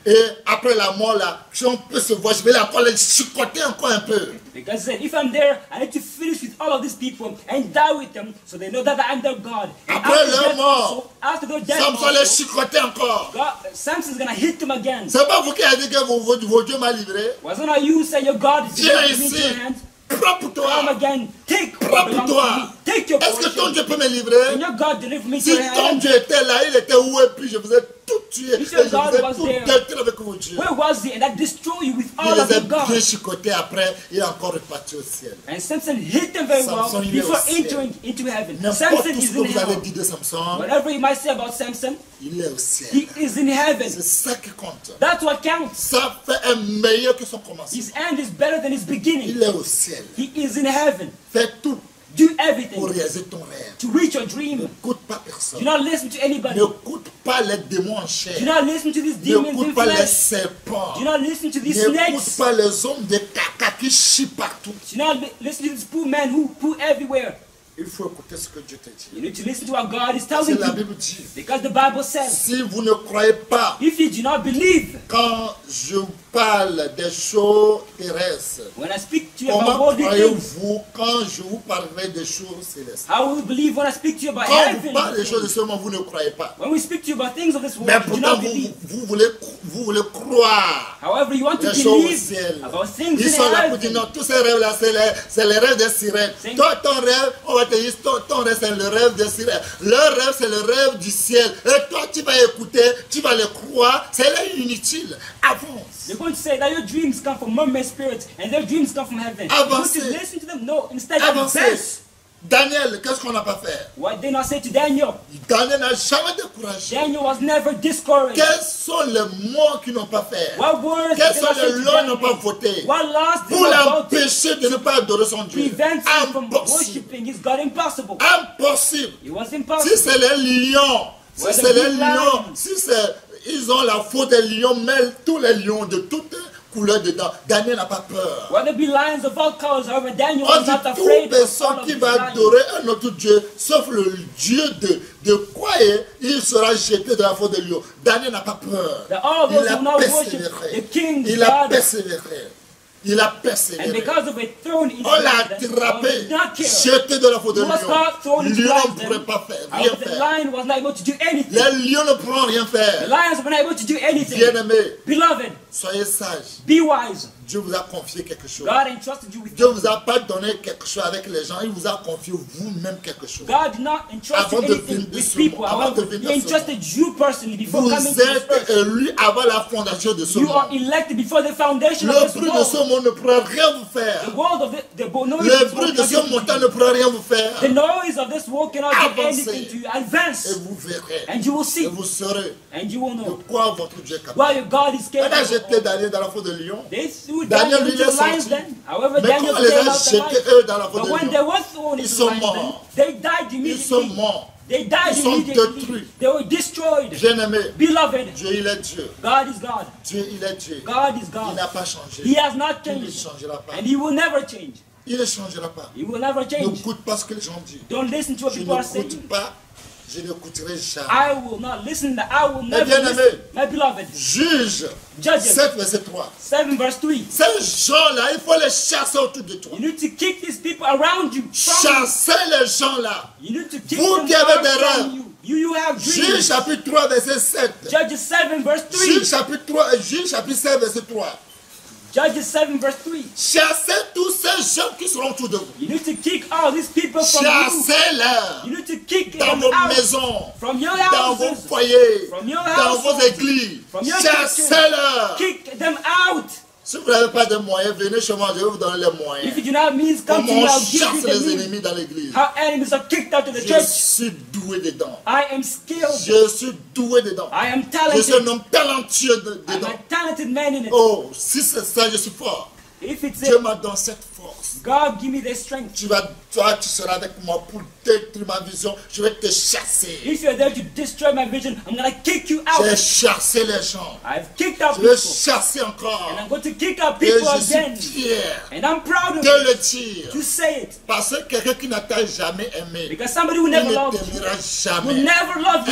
Et après la mort, là, si on peut se voir, je vais encore les chicoter encore un peu. Because he said, if I'm there, I need to finish with all of these people and die with them so they know that I'm their God. And Après after leur death mort, also, after their death Samson les also, chicoter encore. God, Samson's gonna hit them again. C'est pas vous qui avez dit que vos, vos, vos dieux m'ont livré. Wasn't it you say your God is Viens giving me into ici. your hands? Prends pour Come toi. again, take what Prends pour belongs to toi. me. Take your Est-ce que ton portion. Dieu peut me When livrer? your God deliver me to Si your ton hands, Dieu était là, il était où et puis je vous ai tout tué. Et If je your vous God ai was tout there, détruit avec vos dieux. where was he? And that destroy you with Il all of les a your bien God. chicotés après, il est encore reparti au ciel. And Samson hit them very Samson, well il est before au ciel. entering into heaven. N'importe Samson tout ce is que in vous avez heaven. dit de Samson, Whatever you might say about Samson, il est au ciel. he is in heaven. C'est ça qui compte. That's what counts. Ça fait un meilleur que son commencement. His end is better than his beginning. Il est au ciel. He is in heaven. Fais tout Do pour everything réaliser ton rêve. to reach your dream. N'écoute pas personne. Do not listen to anybody. N'écoute pas les démons en chair. Do not listen to these demons in N'écoute pas les flesh. serpents. Do not listen to these N'écoute snakes. pas les hommes de caca qui chient partout. Do not li- listen to these poor men who poo everywhere. Il faut écouter ce que Dieu te You dit. need to listen to what God is Parce que telling la you. Bible dit, Because the Bible says, si vous ne croyez pas if you do not believe, quand je parle des choses terrestres, when I speak to you about comment worldly things, croyez-vous quand je vous parlerai des choses célestes? how will you believe when I speak to you about Quand vous heaven? parlez des choses de ce monde, vous ne croyez pas. When we speak to you about things of this world, Mais you do pourtant, not vous, believe. vous, voulez, vous voulez croire. However, you want to Les choses au believe ciel. about things Ils in sont là pour dire heaven. non, tous ces rêves-là, c'est les, c'est les rêves des sirènes. C'est- Toi, ton rêve, on va te dire, ton, ton rêve, c'est le rêve des sirènes. Leur rêve, c'est le rêve du ciel. Et toi, tu vas écouter, tu vas les croire. C'est là inutile. Avance. They're going to say that your dreams come from mermaid spirits and their dreams come from heaven. You're going to Avancez. listen to them? No, instead Avancez. advance. Daniel, qu'est-ce qu'on n'a pas fait? What did not say to Daniel? Daniel n'a jamais découragé. Daniel was never discouraged. Quels sont les mots qu'ils n'ont pas fait? What words Quels did sont not say les to lois qu'ils n'ont pas Daniel? voté? What laws did Pour not vote l'empêcher de ne pas adorer son Dieu. prevent him from Impossible. worshiping his God? Impossible. Impossible. It was Si impossible. c'est les lions, si Ouais, c'est the les big lions, lions. si c'est, ils ont la faute des lions, mêlent tous les lions de toutes couleurs dedans. Daniel n'a pas peur. Whether it be lions of all colors, however, Daniel On was dit not toute afraid of all personne of qui these va lions. adorer un autre Dieu, sauf le Dieu de, de quoi il sera jeté de la faute des lions. Daniel n'a pas peur. That all of Il those a who now worship persévéré. the king's Il a God, persévéré. Il a and persévéré. because of it thrown into On l'a lions, he attrapé, did not care. jeté de la faute des He was lions. caught, thrown into Lion lions. ne pourrait pas faire, rien However, the faire. lion was not able to do anything. Les lions ne pourront rien The faire. lions were not able to do anything. Bien-aimés, Beloved, soyez sages. be wise. Dieu vous a confié quelque chose. God entrusted you with Dieu ne vous a pas donné quelque chose avec les gens, il vous a confié vous-même quelque chose. God did not entrust you Avant de anything venir with sur people. moi, avant de However, venir He sur entrusted you personally before Vous coming to this êtes earth. élus avant la fondation de ce You are monde. elected before the foundation Le of this bruit de ce world. monde ne pourra rien vous The faire. world of the, the bo- noise Le of this bruit world de cannot ce do montagne anything. ne pourra rien vous faire. The noise of this world cannot do Avancez. anything to you. Advance, Et vous verrez. and you will Et see, vous saurez and you will de know quoi votre Dieu est capable. why your God is On a jeté capable. Daniel dans la faute de lion. They threw Daniel, Daniel lui, into il est the lions sorti. then. However, Mais Daniel quand on les came a out the jetés, lions. eux, dans la faute But de when lion, they were thrown ils into the sont lions, then, morts. they died Ils sont immediately. morts. They died Ils sont immediately. détruits. They were destroyed. Bien-aimé, Beloved, Dieu, il est Dieu. God is God. Dieu, il est Dieu. God is Il God. n'a pas changé. He has not Il ne changed, changera pas. and He will never change. Il ne changera pas. He will never change. N'écoute pas ce que les gens disent. Don't listen to what Je people are saying. n'écoute pas. Je n'écouterai jamais. I will not listen. I will never bien-aimé. listen. My beloved, Juge Judges sept, verset trois. seven verse three. Ces gens-là, il faut les chasser autour de toi. You need to kick these people around you. From Chasser les gens-là. you. You need to kick Vous them qui avez far des from rêves. you. You, you have Juge dreams. chapitre trois, verset sept. Judges seven verse three. Juge chapitre trois, Juge chapitre sept, verset trois. Judges seven verse three. Chassez tous ces gens qui seront autour de vous. You need to kick all these people from you. Chassez-les You need to kick dans them vos out maisons, from your dans vos houses, foyers, from your dans vos household, églises. from your Chassez-les. kick them out. Si vous n'avez pas de moyens, venez chez moi, je vais vous donner les moyens. If you do not means come to Comment me, on I'll give chasse you the les means. ennemis dans l'église. How enemies are kicked out of the Je church. suis doué dedans. I am skilled. Je suis doué dedans. I am Je suis un talented. homme talentueux de- I'm dedans. a talented man in it. Oh, si c'est ça, je suis fort. If it's Dieu it, m'a donné cette force. God give me the strength. Tu vas, toi, tu seras avec moi pour détruire ma vision. Je vais te chasser. If you're there to destroy my vision, I'm gonna kick you J'ai out. chassé les gens. I've kicked out Je vais people, chasser encore. and I'm going to kick out Et people je suis again. fier And I'm proud of de it le dire. to say it, Parce que quelqu'un qui n'a t'a jamais aimé, because somebody who il never ne loved you t'aimera will jamais. never love you. Un,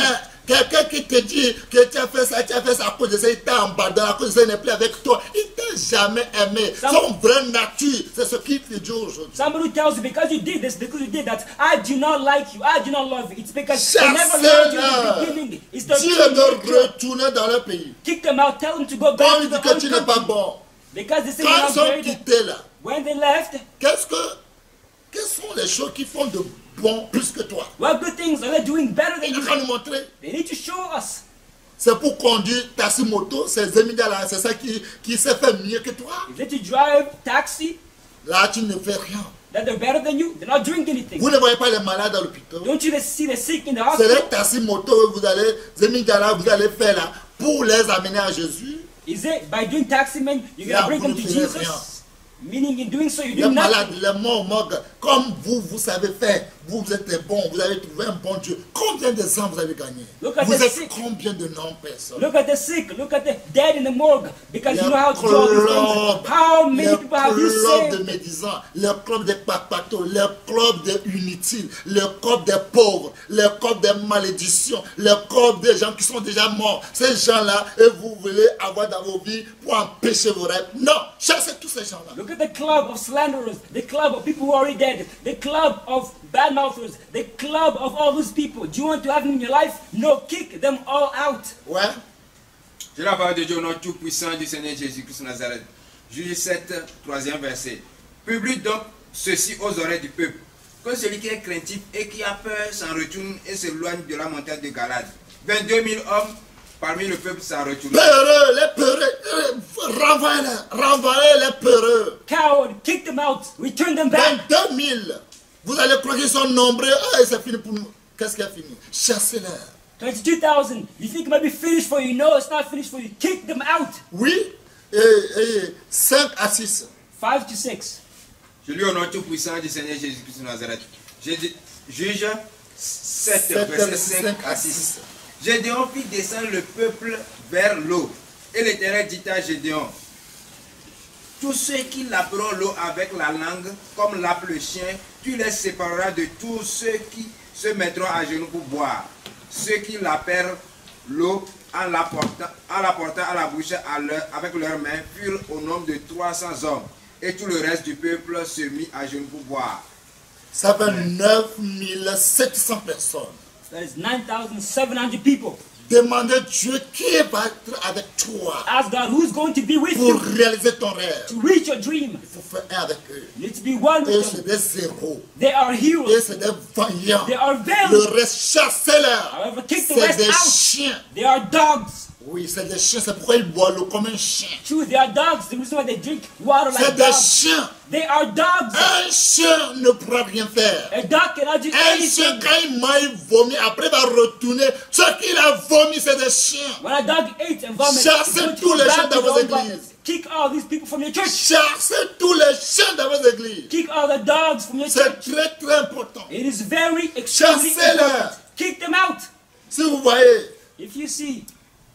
Quelqu'un qui te dit que tu as fait ça, tu as fait ça à cause de ça, il t'a abandonné, à cause de ça, il n'est plus avec toi. Il t'a jamais aimé. Some- Son vraie nature, c'est ce qu'il fait Dieu aujourd'hui. Somebody who tells you because you did this, because you did that, I do not like you, I do not love you. It's because they never loved you in the Chassez-le. beginning. It's the Dieu truth. de retourner dans leur pays. Kick them out, tell them to go Quand back il to dit their que own tu n'es pas country. bon, Because they say quand you're ils not sont very good. quittés là, When they left, qu'est-ce que, quelles sont les choses qui font de bon plus que toi? what good things are they doing better than Il you? va nous montrer. They need to show us. C'est pour conduire taxi moto, c'est Zemida là, c'est ça qui, qui sait faire mieux que toi. If they to drive taxi, Là, tu ne fais rien. that they're better than you, they're not doing anything. Vous ne voyez pas les malades à l'hôpital. Don't you see the sick in the C'est hospital? les taxi moto que vous allez, Zemida là, vous allez faire là, pour les amener à Jésus. Is it by doing taxi man, you're Là, gonna bring vous them ne to ferez Jesus? rien. Meaning in doing so, you're Les doing malades, nothing. les morts, morgues, comme vous, vous savez faire, vous, vous êtes bon, vous avez trouvé un bon Dieu. Combien de gens vous avez gagné? Look at Vous the êtes sick. combien de non-personnes? Look at the sick, look at the dead in the morgue. Because Les you know how to draw these clubs, things. How many les people have you clubs de saved? médisants, les clubs des papatos, les clubs des inutiles, les clubs des pauvres, les clubs des malédictions, les clubs des gens qui sont déjà morts. Ces gens-là, et vous voulez avoir dans vos vies pour empêcher vos rêves. Non, chassez tous ces gens-là. Look at the club of slanderers, the club of people who are already dead, the club of bad mouthers, the club of all those people. Do you want to have them in your life? No, kick them all out. Ouais. Je la parole de Dieu au nom tout-puissant du Seigneur Jésus-Christ de Nazareth. Juge sept, troisième verset. Publie donc ceci aux oreilles du peuple, que celui qui est craintif et qui a peur s'en retourne et s'éloigne de la montagne de Galade. vingt-deux mille hommes parmi le peuple s'en retournent. Peureux, les peureux, euh, renvoyez-les, renvoyez les peureux. Coward, kick them out. Return them back. vingt-deux mille. Vous allez croire qu'ils sont nombreux. Ah, c'est fini pour nous. Qu'est-ce qui a fini? Chassez-les. twenty-two thousand. You think it might be finished for you? No, it's not finished for you. Kick them out. Oui, et, et cinq à six. Five to six. Je lis au nom tout-puissant du Seigneur Jésus-Christ de Nazareth. J'ai dit- Juge sept, Sept, verset cinq cinq à à six. Gédéon fit descendre le peuple vers l'eau. Et l'Éternel dit à Gédéon, tous ceux qui laperont l'eau avec la langue, comme lappe le chien, tu les sépareras de tous ceux qui se mettront à genoux pour boire. Ceux qui lapèrent l'eau en la portant, en la portant à la bouche à leur- avec leurs mains furent au nombre de trois cents hommes. Et tout le reste du peuple se mit à genoux pour boire. Ça fait neuf mille sept cents personnes. That is nine thousand seven hundred people. Demandez Dieu qui va être avec toi Ask God who's going to be with pour you réaliser ton rêve. to reach your dream. Il faut faire un avec eux. You need to be one Et with c'est them. des héros. They are Et heroes. c'est des vaillants. They are Le valiant. reste, chassez-leur. However, kick the C'est rest des out. chiens. They are dogs. Oui, c'est des chiens. C'est pourquoi ils boivent l'eau comme un chien. True, they are dogs. The reason why they drink water C'est like des dogs. chiens. They are dogs. Un chien ne pourra rien faire. A dog cannot do Un chien, anything. quand il mange, il vomit. Après, il va retourner. Ce qu'il a vomi, c'est des chiens. When a dog ate and vomited, Chassez it's going to tous go les back gens to dans the vos old vomit. églises. Kick all these people from your church. Chassez tous les chiens dans vos églises. Kick all the dogs from your C'est church. très, très important. It is very extremely Chassez-les. important. Kick them out. Si vous voyez, If you see,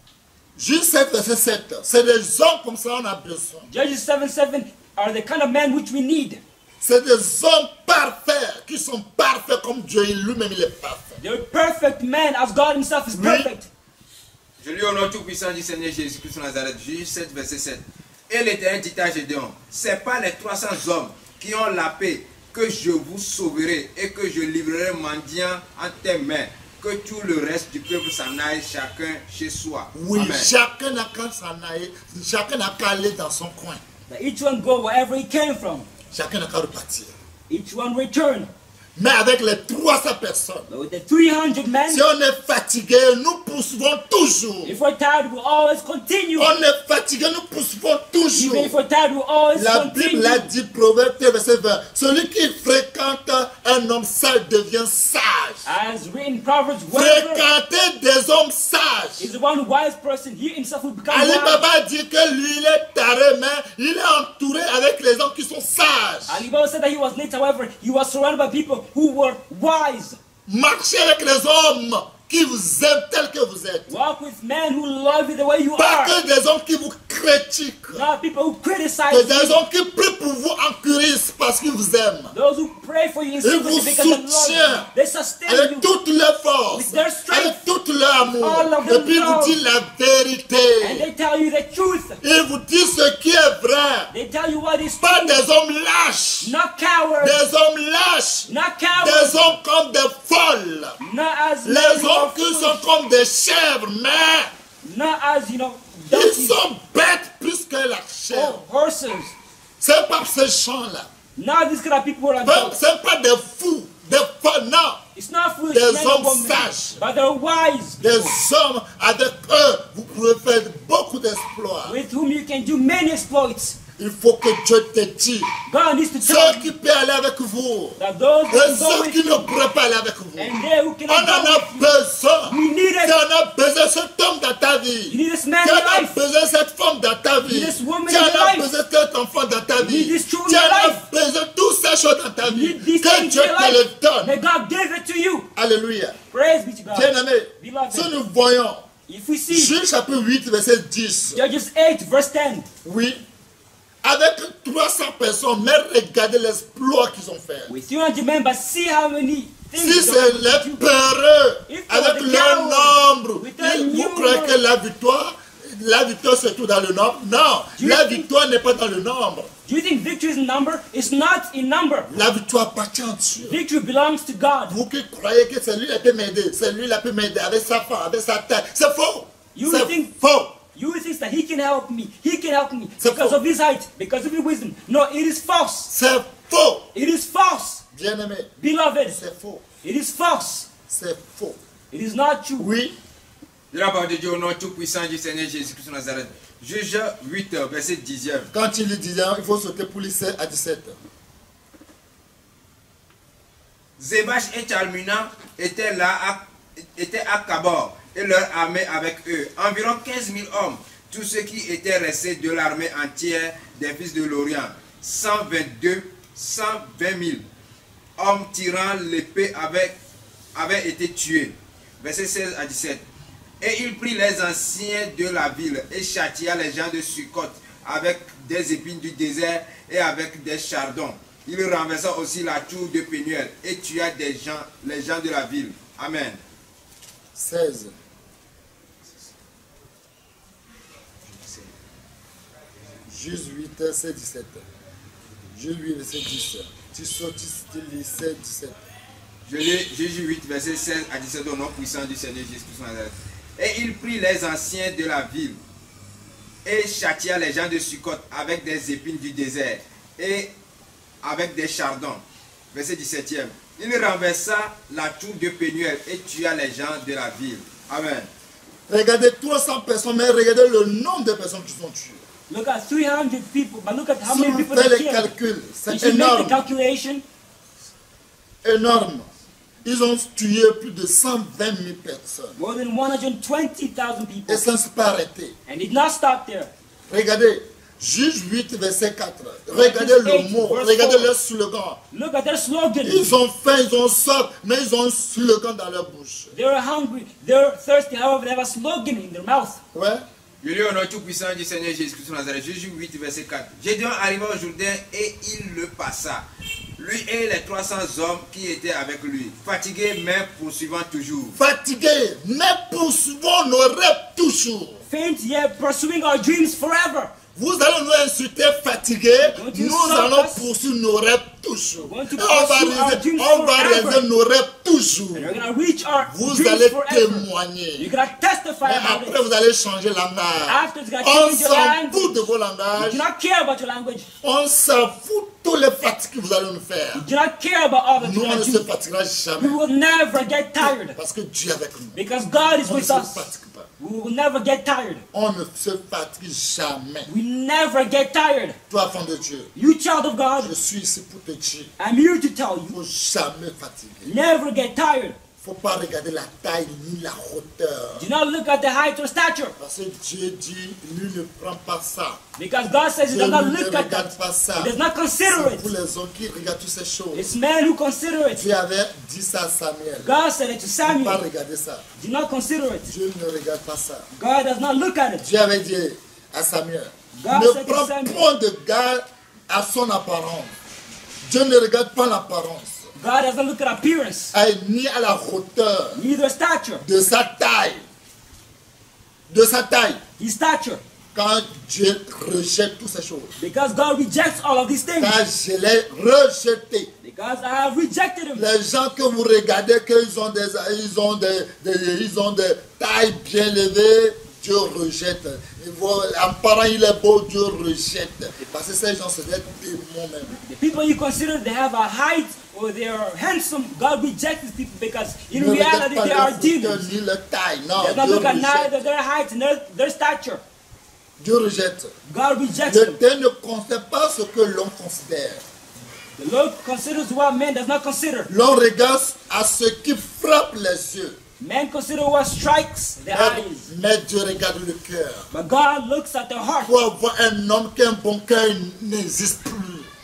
juste sept, verset sept, c'est des hommes comme ça on a besoin. Judges seven seven are the kind of men which we need. C'est des hommes parfaits, qui sont parfaits comme Dieu lui-même, il est parfait. They're perfect men as God himself is Oui. perfect. Je lis au nom tout-puissant du Seigneur Jésus-Christ de Nazareth, Juge sept, verset sept. Et l'Éternel dit à Gédéon, c'est pas les trois cents hommes qui ont la paix que je vous sauverai et que je livrerai mendiant en tes mains, que tout le reste du peuple s'en aille chacun chez soi. Oui, Amen. chacun n'a qu'à s'en aller, chacun n'a qu'à aller dans son coin. That each one go wherever he came from. Chacun n'a qu'à repartir. Each one return. Mais avec les trois cents personnes, But with the three hundred men, si on est fatigué, nous poursuivons toujours. if we're tired, we'll always continue. On est fatigué, nous poursuivons toujours. Even if we're tired, we'll always La continue. Bible l'a dit, Proverbe verset vingt. Celui qui fréquente un homme sage devient sage. As written in Proverbs, whoever Fréquenter des hommes sages. is the one wise person, he himself will become Ali wise. Baba dit que lui, il est taré, mais il est entouré avec les hommes qui sont sages. Ali Baba said that he was late, however, he was surrounded by people who were wise. Marchez avec les hommes qui vous aiment tels que vous êtes. Walk with men who love you the way you Pas are. que des hommes qui vous critiquent. Not people who criticize C'est des you. hommes qui prient pour vous en curious parce qu'ils vous aiment. Those who pray for you in Ils vous secrecy because they love soutiennent you. They sustain avec you. toute leur force, With their strength, avec tout leur amour. all of Et their puis ils vous love. disent la And vérité. they tell you the truth. Ils vous disent ce qui est vrai. They tell you what is Pas true. des hommes lâches. Not cowards. Des hommes lâches. Not cowards. Des hommes comme des folles. Not as Les men who hommes are qui foolish. sont comme des chèvres, mais Not as, you know, ils donkeys sont bêtes plus que la chèvre. or horses. C'est pas ces gens-là. Not these kind of people who are Même dogs. c'est pas des fous, des folles, non. It's not foolish Des men or hommes women, sages. but they're wise Des people hommes avec eux, vous pouvez faire beaucoup d'exploits. with whom you can do many exploits. Il faut que Dieu te dise. God needs to tell Ceux you qui peuvent aller avec vous. that those who Et can go ceux with qui you ne pourraient pas aller avec vous. and they who On cannot en go a with you, besoin. we need Tu it. en as besoin de cet homme dans ta You vie. need this man Tu in en your as life. besoin de cette femme dans ta vie. You need this woman Tu in en your as life. besoin de cet enfant dans ta You vie. need this true in Tu your en as life. besoin de toutes ces choses dans ta You vie. need these Que things Dieu in your te les life. donne. May God give it to you. Alléluia. Praise be to God. Bien-aimé, Beloved, si nous voyons if we see Juge chapitre huit, verset dix. Judges eight, verse ten, Oui. Avec trois cents personnes, mais regardez l'exploit qu'ils ont fait. with three hundred men, but see how many things Si God c'est did les you. peureux, If avec for the leur cowards, nombre, with their vous number, croyez que la victoire, la victoire se trouve dans le nombre? Non, Do you la think- victoire n'est pas dans le nombre. Do you think victory is in number? It's not in number. La victoire appartient à Dieu. Victory belongs to God. Vous qui croyez que c'est lui qui peut m'aider, c'est lui qui peut m'aider avec sa femme, avec sa tête, c'est faux. You C'est think- faux. You think that he can help me. He can help me C'est because faux. of his height, because of his wisdom. No, it is false. C'est faux. It is false. Bien-aimé, Beloved, c'est faux. it is false. C'est faux. It is not true. Oui, De la parole de Dieu au nom tout puissant du Seigneur Jésus-Christ de Nazareth. Juge huit, verset dix. quand il disait, il faut sauter pour les sept à dix-sept. Zébach et Tchalmuna étaient là, à, étaient à Kabor et leur armée avec eux. Environ quinze mille hommes, tous ceux qui étaient restés de l'armée entière des fils de l'Orient. cent vingt-deux, cent vingt mille hommes tirant l'épée avaient, avaient été tués. Verset seize à dix-sept. Et il prit les anciens de la ville et châtia les gens de Sukkot avec des épines du désert et avec des chardons. Il renversa aussi la tour de Pénuel et tua des gens, les gens de la ville. Amen. seize. Juge huit, verset dix-sept. Juge huit, verset dix. Tu sautes, tu lis sept, dix-sept. Je lis Jésus huit, verset seize à dix-sept au nom puissant du Seigneur Jésus-Christ de Nazareth. Et il prit les anciens de la ville et châtia les gens de Sukkot avec des épines du désert et avec des chardons. Verset dix-septième. Il renversa la tour de Pénuel et tua les gens de la ville. Amen. Regardez trois cents personnes, mais regardez le nombre de personnes qui sont tuées. Look at three hundred people, but look at how Si many on people fait they les killed. calculs, c'est If you make the énorme, calculation, énorme. Ils ont tué plus de cent vingt mille personnes. more than one hundred twenty thousand people. Et ça ne s'est pas arrêté. And it did not stop there. Regardez, Juge huit, verset quatre. Regardez le mot, regardez le slogan. Look at their slogan. Ils ont faim, ils ont soif, mais ils ont un slogan dans leur bouche. They're hungry, they're thirsty, however, they have a slogan in their mouth. Ouais. Je lis au nom tout puissant du Seigneur Jésus-Christ de Nazareth. Jésus huit, verset quatre. Gédéon arriva au Jourdain et il le passa. Lui et les trois cents hommes qui étaient avec lui, fatigués mais poursuivant toujours. Fatigués, mais poursuivons nos rêves toujours. Faint yet pursuing our dreams forever. Vous allez nous insulter fatigués, Don't you nous insult allons us? poursuivre nos rêves toujours. Going to Et on va pursue our réaliser, dreams on va forever. réaliser nos rêves toujours. And we're going to reach our Vous dreams allez forever. témoigner. You're going to testify Mais about après, it. vous allez changer langage. After it's going to On change your s'en language. fout de vos You langages. do not care about your language. On s'en fout de tous les fatigues que vous allez nous faire. You do not care about all that Nous, you're on ne going to se do. fatiguera We jamais. will never get tired. Parce que Dieu est avec nous. Because God is On ne with se us. fatigue pas. We will never get tired. On ne se fatigue jamais. We never get tired. Toi, enfant de Dieu, You child of je God, suis ici pour te dire, I'm here to tell il ne you, faut jamais fatiguer. never get tired. Il ne faut pas regarder la taille ni la hauteur. Do not look at the height or stature. Parce que Dieu dit, lui ne prend pas ça. Because God says he Dieu does not ne look at regarde that. pas ça. He does not consider C'est pour it. les hommes qui regardent toutes ces choses. It's men who consider it. Dieu avait dit ça à Samuel. God said it to Ne pas Samuel. regarder ça. Do not consider it. Dieu ne regarde pas ça. God does not look at it. Dieu avait dit, à Samuel, God ne said to prends Samuel. point de garde à son apparence. Dieu ne regarde pas l'apparence, God doesn't look at appearance, ni à la hauteur neither stature. de sa taille. De sa taille. His stature. Quand Dieu rejette toutes ces choses. Because God rejects all of these things. Car je l'ai rejeté. Because I have rejected him. Les gens que vous regardez, qu'ils ont des, ils ont des, des, ils ont des tailles bien levées, Dieu rejette. Un parent, il est beau, Dieu rejette. Parce que ces gens, c'est des démons même. The people you consider they have a height or they are handsome, God rejects these people because in Ne regarde reality pas they leur are hauteur demons. ni leur taille. Non, Does not Dieu look at rejette. neither their height nor their stature. Dieu rejette. God rejects Le them. Dieu ne considère pas ce que l'on considère. The Lord considers what man does not consider. L'on regarde à ce qui frappe les yeux. Man consider what strikes the Mais, eyes. mais Dieu regarde le cœur. But God looks at the heart. Pour avoir un homme qui a un bon cœur, il n'existe plus.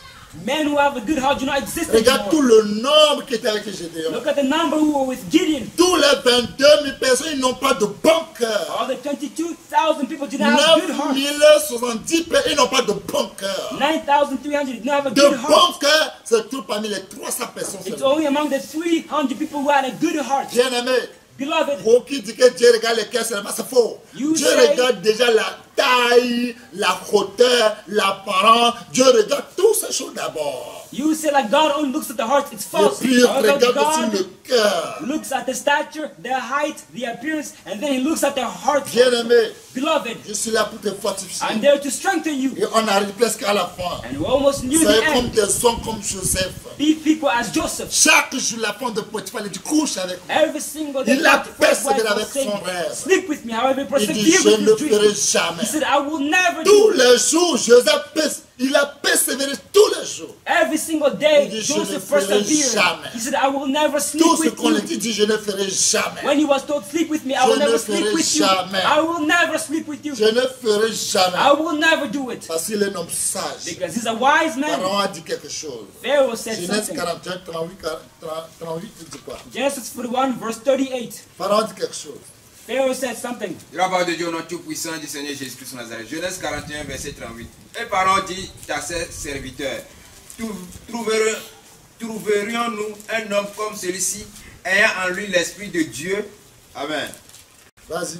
Men who have a good heart do not exist Regarde tout anymore. le nombre qui était avec Gédéon. Look at the number who were with Gideon. Tous les vingt-deux mille personnes, ils n'ont pas de bon cœur. All the twenty-two thousand people did not have good neuf hearts. mille soixante-dix personnes, ils n'ont pas de bon cœur. nine thousand three hundred did not have a De good heart. bon cœur, c'est tout parmi les trois cents personnes It's seulement. only among the three hundred people who had a good heart. Bien aimé, Beloved, pour qui dit que Dieu regarde le cœur seulement, c'est faux. You Dieu say- regarde déjà la taille, la hauteur, l'apparence. Dieu regarde toutes ces choses d'abord. you say like God only looks at the heart. It's Et false. puis il However, regarde aussi God le cœur. looks at the stature, the height, the appearance, and then he looks at the heart. Bien aimé, Beloved, je suis là pour te fortifier. I'm there to strengthen you. Et on arrive presque à la fin. And we're almost near the C'est comme end. des hommes comme Joseph. Be people as Joseph. Chaque jour, la femme de Potiphar, elle dit couche avec moi. Every single day, Il a Potiphar's wife persévéré was avec saying, son rêve. sleep with me, however, Il persevere dit, je with ne your ferai dream. jamais. He said, I will never Tous do it. les jours, Joseph, pers- il a persévéré tous les jours. Every single day, Il dit, je ne Joseph ferai persevered. jamais. He said, I will never sleep Tout ce with qu'on lui you. dit, dit, je ne ferai jamais. When he was told, sleep with me, I Je will ne never sleep ferai with you. jamais. I will never sleep with you. Je ne ferai jamais. I will never do it. Parce qu'il est un homme sage. Because he's a wise man. Pharaon a dit quelque chose. Pharaoh said Genèse something. quarante et un, trente-huit, trente-huit, il dit quoi? Genesis forty-one, verse thirty-eight. Pharaon dit quelque chose. Pharaoh said something. De la part de Dieu, au nom tout-puissant du Seigneur Jésus-Christ de Nazareth. Genèse quarante et un, verset trente-huit. Et Pharaon dit à ses serviteurs, Trouverons- trouverions-nous un homme comme celui-ci, ayant en lui l'Esprit de Dieu? Amen. Vas-y.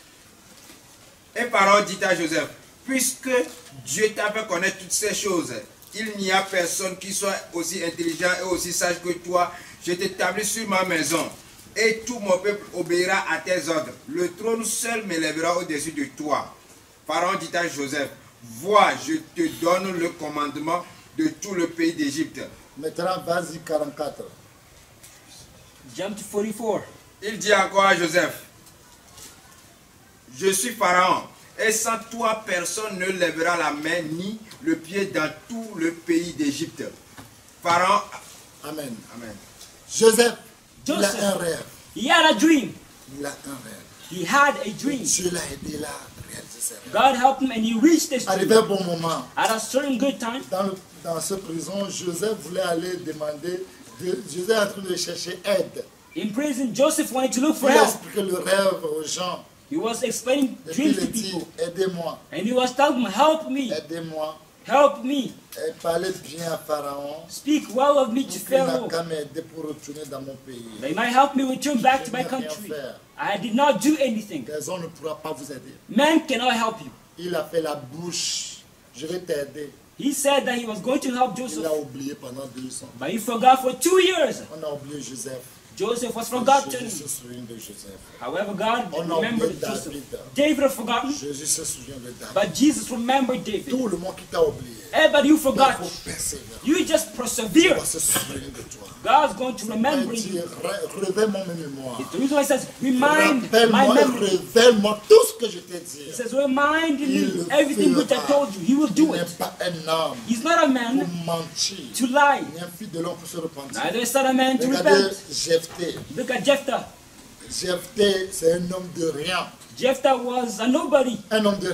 Et Pharaon dit à Joseph, puisque Dieu t'a fait connaître toutes ces choses, il n'y a personne qui soit aussi intelligent et aussi sage que toi. Je t'établis sur ma maison, et tout mon peuple obéira à tes ordres. Le trône seul m'élèvera au-dessus de toi. Pharaon dit à Joseph, vois, je te donne le commandement de tout le pays d'Égypte. Maintenant, vas-y, quarante-quatre. Jump to forty-four. Il dit encore à Joseph, je suis Pharaon, et sans toi personne ne lèvera la main ni le pied dans tout le pays d'Égypte. Pharaon, Amen. amen. Joseph, il Joseph. a un rêve. He had a dream. Il a un rêve. He had a dream. Dieu l'a aidé là à réaliser ses rêves. God helped him and he reached this Arrivé dream. un bon moment, At a certain good time, dans, le- dans cette prison, Joseph voulait aller demander, de- Joseph est en train de chercher aide. in prison, Joseph wanted to look for Il a help. expliqué le rêve aux gens. He was explaining Et puis dreams il to a dit, people. aidez-moi, And he was telling them, help me, aidez-moi. help me. Et parlez bien à Pharaon. Speak well of me to Pour qu'il n'a Pharaoh. qu'à m'aider pour retourner dans mon pays. They might help me return back to Je my n'ai rien country. fait. I did not do anything. Les hommes ne pourront pas vous aider. Man cannot help you. Il a fait la bouche. Je vais t'aider. He said that he was going to help Il Joseph, a oublié pendant deux ans. but he forgot for two years. On a oublié Joseph. Joseph was forgotten. Jésus se souvient de Joseph. However, God On a remembered oublié Joseph. David. David had forgotten, Jésus se souvient de David. but Jesus remembered David. Tout le monde qui t'a oublié. Eh, but you Il forgot. faut persévérer. You just Il persevere. va se souvenir de toi. God's going to Il remember dit, you. Re- réveille-moi mes mémoires. The reason why he says, remind my Rappelle-moi et memory. révèle-moi tout ce que je t'ai dit. He says, remind Il me le everything which I fera. told you. He will Il do n'est it. pas un homme He's not a pour man mentir. to lie. Ni un fils de l'homme pour se repentir. Neither is not a man to Regardez repent. Jephthé. Look at Jephthah. Jephthé, c'est un homme de rien. Jephthah was a nobody. Un homme de rien.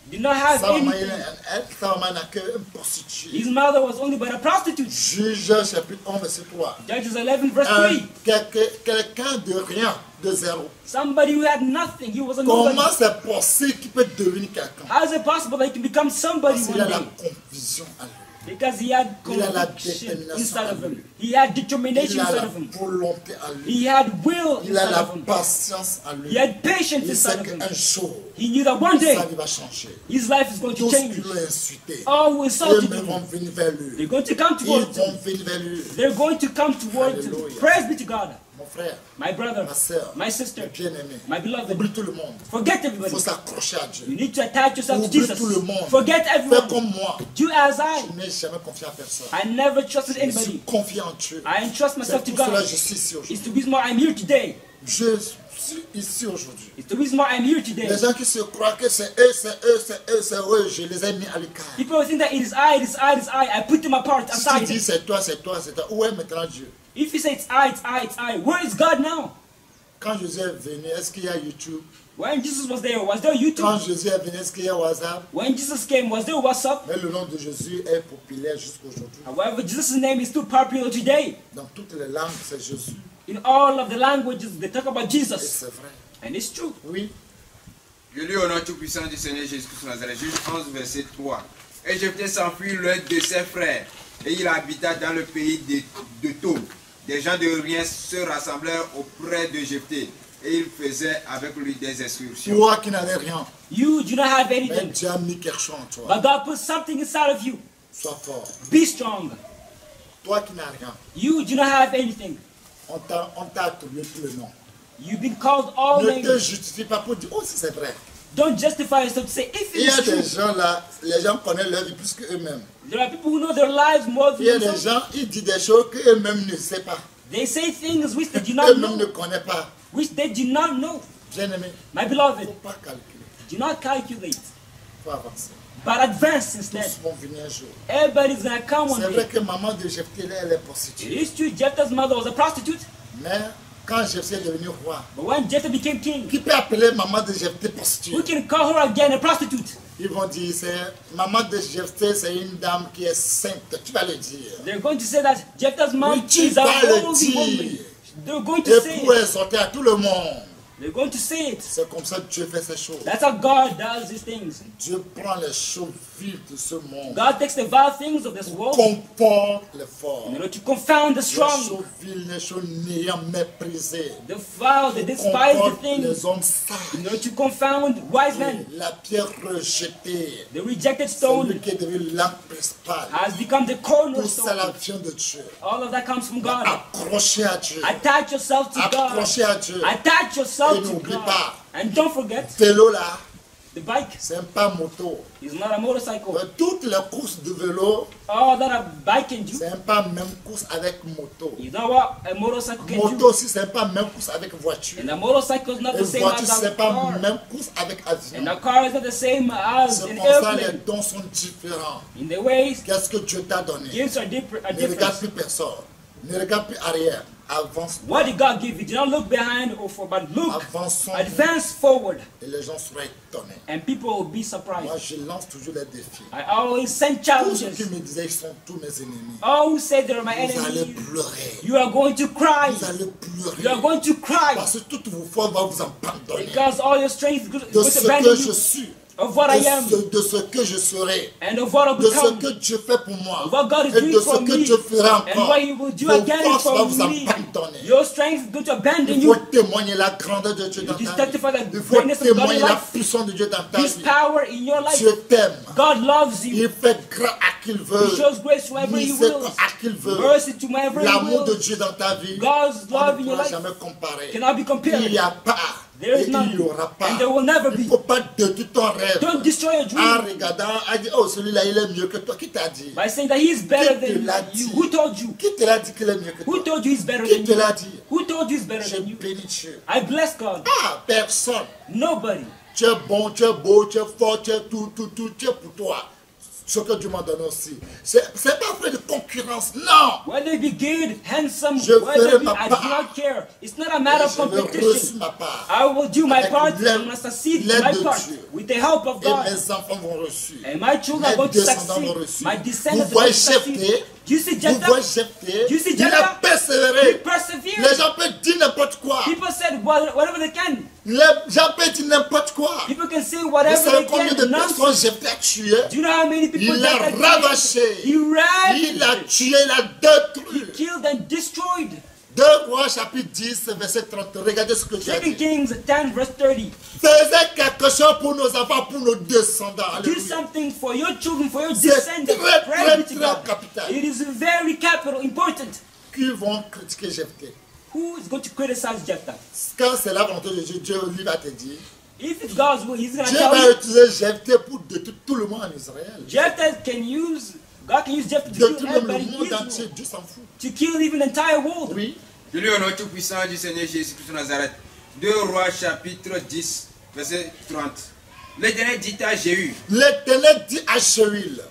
did not have Sa maman, il anything. est- elle- sa maman n'a qu'une prostituée. His mother was only but a prostitute. Juge chapitre onze, verset trois. Judges eleven verse Un- three. quelqu'un quelqu'un de rien, de zéro. Somebody who had nothing. He was a Comment nobody. c'est possible qu'il peut devenir quelqu'un? How is it possible that he can become somebody Parce qu'il a one la day? confusion en lui. Because he had Il a la conviction détermination inside of en him. lui. He had Il determination a inside la of him. volonté en lui. He had will Il a inside la of him. patience en lui. He had patience Il inside sait of him. qu'un jour, He knew that one day sa vie va changer. his life is going to Tous qui change. l'ont insulté, All who insulted eux-mêmes vont him, venir vers lui. they're going to come Ils towards vont him. venir vers lui. They're going to come towards him. Hallelujah. Praise be to God. Mon frère, My brother, ma soeur, my sister, bien-aimé, my beloved, oublie tout le monde. forget Il everybody. faut s'accrocher à Dieu. You need to attach yourself to Oublie Jesus. tout le monde. Forget Fais everyone. comme moi. Do as I. Je n'ai jamais confié à personne. I never trusted Je suis anybody. confiant en Dieu. I entrust myself C'est to pour cela God. que je suis ici It's aujourd'hui. the reason why I'm here today. Je suis ici aujourd'hui. It's the reason why I'm here today. Les gens qui se croient que c'est eux, c'est eux, c'est eux, c'est eux, je les ai mis à l'écart. People think that it is I, it is I, it is I. I put them apart, Si tu dis aside. c'est toi, c'est toi, c'est toi, où est maintenant Dieu? If you say it's I, it's I, it's I, where is God now? Quand Jésus est venu, est-ce qu'il y a YouTube? When Jesus was there, was there Quand YouTube? Jésus est venu, est-ce qu'il y a WhatsApp? When Jesus came, was there WhatsApp? Mais le nom de Jésus est populaire jusqu'aujourd'hui. However, Jesus' name is still popular today. Dans toutes les langues, c'est Jésus. In all of the languages, they talk about Et Jesus. c'est vrai. And it's true. Oui. Je lis au nom tout-puissant du Seigneur Jésus-Christ de Nazareth, Juge onze, verset trois. Et Jephthé s'enfuit l'un de ses frères, et il habita dans le pays de, de Tob. Des gens de rien se rassemblèrent auprès de Jephthé, et ils faisaient avec lui des excursions. Toi qui n'avais rien, You do not have mais anything, Dieu a mis quelque chose en toi. but God put something inside of you. Sois fort. Be strong. Toi qui n'as rien, You do not have anything. on t'a on t'a attribué tout le nom. You've been called all Ne te names. justifie pas pour dire, oh, si c'est vrai. Don't justify yourself to say if Il it y a is des true. gens là, les gens connaissent leur vie plus qu'eux-mêmes. There are people who know their lives more Il y a than des themselves. gens, ils disent des choses qu'eux-mêmes ne savent pas. They say things which they do not Eux-mêmes ne know, connaissent pas. which they do not know. Bien-aimé, My il ne beloved, faut pas calculer. do not calculate, Il faut avancer. but advance instead. Tous vont venir un jour. Everybody's gonna come one C'est vrai day. que maman de Jephthé, elle, elle est It prostituée. is true, Jephthah's mother was a prostitute, Mais quand Jephthé est devenu roi, but when Jephthah became king, qui peut appeler maman de Jephthé prostituée? who can call her again a prostitute? Ils vont dire, c'est maman de Jephthé, c'est une dame qui est sainte. Tu vas le dire. They're going to say that Jephthah's mom Oui, tu is a vas le holy dire. woman. They're going to Et say pour it. exhorter à tout le monde. They're going to say it. C'est comme ça que Dieu fait ces choses. That's how God does these things. Dieu prend les choses viles de ce monde, God takes the vile things of this world comporte les forts. in order to confound the Les strong, choses viles, les choses néant, méprisées, the foul, the despised comporte things, les hommes in order sages. to confound wise men. La pierre rejetée, The rejected celui stone qui est devenu lampe principale. has become the Tout ça, cornerstone. la vient de Dieu. All of that comes from God. Accrochez à Dieu. Attach yourself to God. Accrochez à Dieu. Attach yourself Et to n'oublie God. pas. And don't forget, Vélo là, the bike c'est pas moto. is not a motorcycle. Euh, Toutes les courses de vélo, All that a bike can do c'est pas même course avec moto. is not what a motorcycle can Moto do. aussi, c'est pas même course avec voiture. And a motorcycle is not Et the same voiture, as a c'est pas car. même course avec avion. And a car is not the same as C'est an pour ça les airplane. dons sont différents. In the ways, Qu'est-ce que Dieu t'a donné? gifts are, different, are Ne regarde different. plus personne. Ne regarde plus arrière. Avance. What did God give you? Do not look behind or for, but look, Avançons. advance forward, Et les gens seront étonnés. and people will be Moi, surprised. je lance toujours des défis. I always send Tous ceux qui challenges. me disaient qu'ils sont tous mes ennemis. All who say they're my Vous allez enemies, pleurer. you are going to cry. Vous allez You are pleurer. going to cry Parce que toute vos forces vont vous abandonner. because all your strength is going De to ce abandon que je you suis. of what I De am ce, de ce que je serai. and of what I'll De ce become. que Dieu fait pour moi. What God is Et de doing ce for que me Dieu fera and encore. what He will do Vos again forces vont for vous me. abandonner. Your strength is going to abandon Il faut you. témoigner la grandeur de Dieu dans You ta testify vie. the Il faut greatness of God in témoigner la life. puissance de Dieu dans ta His vie. power in your life. Dieu t'aime. God loves you. Il fait grâce à qui il veut. He shows grace to whoever He Miséricorde wills. à qui il veut. Mercy to whoever He L'amour de wills. Dieu dans ta vie, God's on love ne in your pourra life jamais comparer. cannot be Il compared. n'y a pas. There Et is none. il n'y aura pas. And there will never Il ne be. faut pas détruire ton rêve. Don't destroy your En dream regardant, à dire, oh celui-là il est mieux que toi. Qui t'a dit? by saying that He's better Qui te than l'a you. dit? Who told you? Qui te l'a dit qu'il est mieux que Who toi? told you He's better Qui than te you? l'a dit? Who told you He's better Je than you? bénis Dieu. I bless God. Ah, personne. Nobody. Tu es bon, tu es beau, tu es fort, tu es tout, tout, tout, tu es pour toi. ce que Dieu m'a donné aussi. C'est c'est pas fait de concurrence, non. Whether it be good, handsome, Je whether ferai it be, ma I do part. not care. It's not a matter of Je vais reçu competition. ma part. I will do my Avec part l'aide- and I'm going to succeed in l'aide my de part Dieu. with the help of Et God. mes enfants vont reçu. And my children are Mes going to descendants vont succeed. reçu. My Vous descendants are going voyez to succeed. Jephthé, Do you see vous Jephthah? voyez Jephthé, Do you see il a Jephthah? He persévéré. persevered. Les gens peuvent dire n'importe quoi. People said what- whatever they can. Les gens peuvent dire n'importe quoi. People can say Vous whatever savez they combien de can. Nonsense. personnes Jephthé a tué? Do you know how many people Il that a had ravaché. He ravaged. Il a tué, il a détruit. Killed and destroyed. deux Rois chapitre dix, verset trente. Regardez ce que j'ai Second dit. Kings ten verse thirty. Faisez quelque chose pour nos enfants, pour nos descendants. Do Alléluia. something for your children, for your C'est descendants. très, Pray très, be to très God. capital. It is very capital important. Qui vont critiquer Jephthé? Who is going to criticize Jephthah? Quand c'est la volonté de Dieu, Dieu lui va te dire. If it's God's will, He's going to Dieu tell va you. utiliser Jephthé pour détruire tout le monde en Israël. Jephthah can use, God can use Jephthah to Détruire kill même le everybody in monde entier, Israel. Dieu s'en fout. To kill even the entire world. Oui. Je lis au nom tout-puissant du Seigneur Jésus-Christ de Nazareth. deux Rois chapitre dix, verset trente. L'Éternel dit à Jéhu, L'Éternel dit à Jéhuil,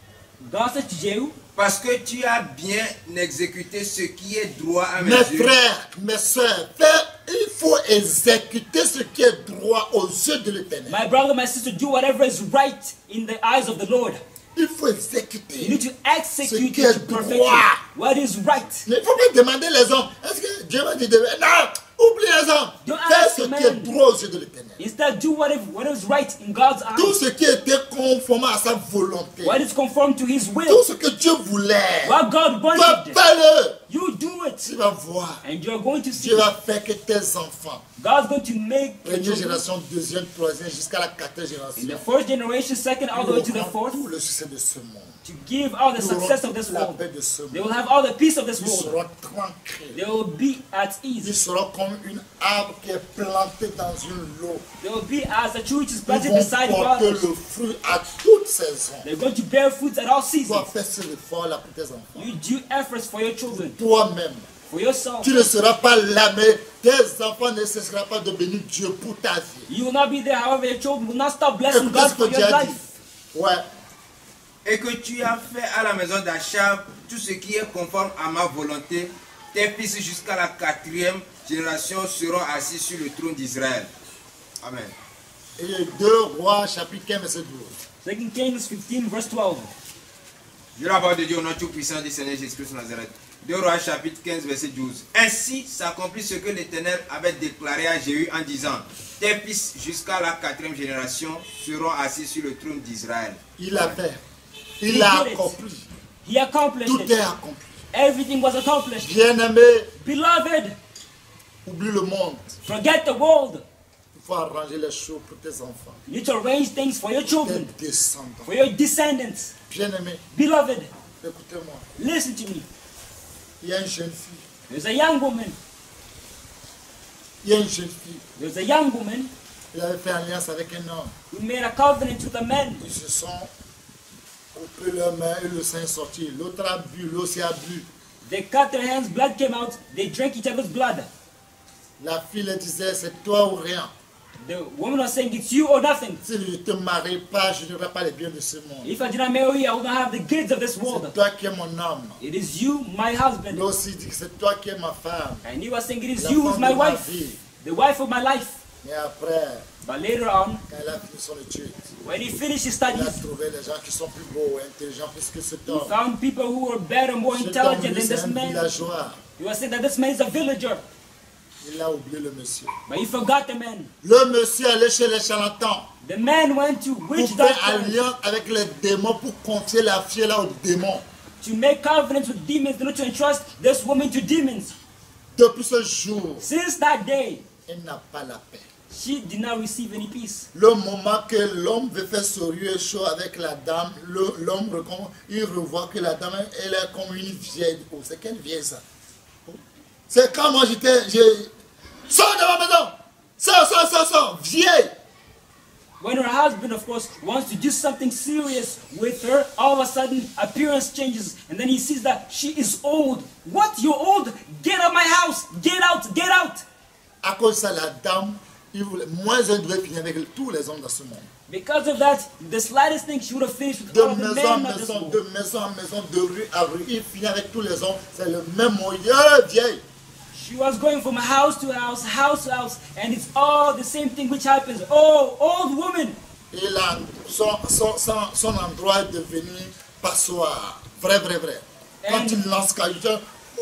God said to Jehu, parce que tu as bien exécuté ce qui est droit à mes mes yeux. frères, mes soeurs, frères, il faut exécuter ce qui est droit aux yeux de l'Éternel. my brother, my sister, do whatever is right in the eyes of the Lord. Il faut You exécuter. need to execute Ce qui it est to perfection. droit. What is right? Il ne faut pas demander les hommes. Est-ce que Dieu va dire de... Non, oublie les hommes. Don't Fais ask ce the qui est man. droit aux yeux de l'Éternel. Instead, do whatever what is right in God's Tout eyes. ce qui était conforme à sa volonté. What is conformed to His Tout will. ce que Dieu voulait. What God Toi, wanted. fais-le. You do it. Tu vas voir. And you're going to see. Dieu va faire que tes enfants, God's going to make your première children, génération, deuxième, troisième, jusqu'à la quatrième in the génération, first generation, second, all the way to the auront fourth, tout le succès de ce monde. to give all the Ils auront success of this la world. paix de ce They monde. will have all the peace of this Ils world. seront tranquilles. They will be at Ils ease. seront comme une arbre qui est plantée dans une lot. They will be as a tree which is Ils planted vont beside porter waters. le fruit à toute saison. They're going to bear fruits at all Toi, seasons. fais ce effort-là pour tes enfants. You do efforts for your children, Toi-même, for yourself. tu ne seras pas là, mais tes enfants ne cesseront pas de bénir Dieu pour ta vie. You will not be there, however, your children will not stop blessing Écoutez God ce for que your Dieu a dit. life. Ouais. Et que tu as fait à la maison d'Achab tout ce qui est conforme à ma volonté. Tes fils jusqu'à la quatrième génération seront assis sur le trône d'Israël. Amen. Et deux Rois, chapitre quinze, verset douze. Second Kings fifteen, verse twelve. Je la parole de Dieu au nom tout-puissant du Seigneur Jésus-Christ de Nazareth. deux Rois chapitre quinze, verset douze. Ainsi s'accomplit ce que l'Éternel avait déclaré à Jéhu en disant, tes fils jusqu'à la quatrième génération seront assis sur le trône d'Israël. Il a fait. Il He a did it. accompli. He accomplished Tout est it. accompli. Everything was accomplished. Bien-aimé, Beloved, oublie le monde. forget the world. Il faut arranger les choses pour tes enfants, You need to arrange things for your tes children, descendants. for your descendants. Bien-aimé, Beloved, écoutez-moi. listen to me. Il y a une jeune fille. There's a young woman. Il y a une jeune fille. There's a young woman Il avait fait alliance avec un homme. who made a covenant with a man. Ils se sont coupés leurs mains et le sang est sorti. L'autre a bu, l'autre aussi a bu. They cut their hands, blood came out. They drank each other's blood. La fille elle disait, c'est toi ou rien. The woman was saying, it's you or nothing. Si je ne te marie pas, je n'aurai pas les biens de ce monde. If I did not marry you, I would not have the goods of this world. C'est toi qui es mon homme. It is you, my husband. Lui aussi dit que c'est toi qui es ma femme. And he was saying, it is La you who's femme my de ma wife, vie. the wife of my life. Mais après, But later on, quand elle a fini son étude, when he finished his il a studies, trouvé les gens qui sont plus beaux et intelligents plus que cet he homme. found people who were better, more Cet homme, intelligent lui, than c'est this un man. villageois. He was saying that this man is a villager, Il a oublié le monsieur. but he forgot the man. Le monsieur allait chez les charlatans The man went to pour witch faire doctors alliance avec les démons, pour confier la fille là aux démons. to make covenants with demons, not to entrust this woman to demons. Depuis ce jour, Since that day, elle n'a pas la paix. she did not receive any peace. Le moment que l'homme veut faire sourire chaud avec la dame, le- l'homme recon- il revoit que la dame, elle est comme une vieille. Oh, c'est quelle vieille ça? Oh. C'est quand moi j'étais. j'ai- Sors de ma maison! Sors, sors, sors, sors! Vieille! When her husband, of course, wants to do something serious with her, all of a sudden appearance changes, and then he sees that she is old. What? You're old? Get out of my house! Get out! Get out! À cause de ça, la dame, il voulait, moins elle devait finir avec tous les hommes dans ce monde. Because of that, the slightest thing she would have finished with De all the maison en men of this maison, world. de maison en maison, de rue à rue. Il finit avec tous les hommes. C'est le même mot. Yeah, vieille. She was going from house to house, house to house, and it's all the same thing which happens. Oh, old woman. Et là, son, son, son, son endroit est devenu passoire. Vrai, vrai, vrai. Quand And- il lance caillou,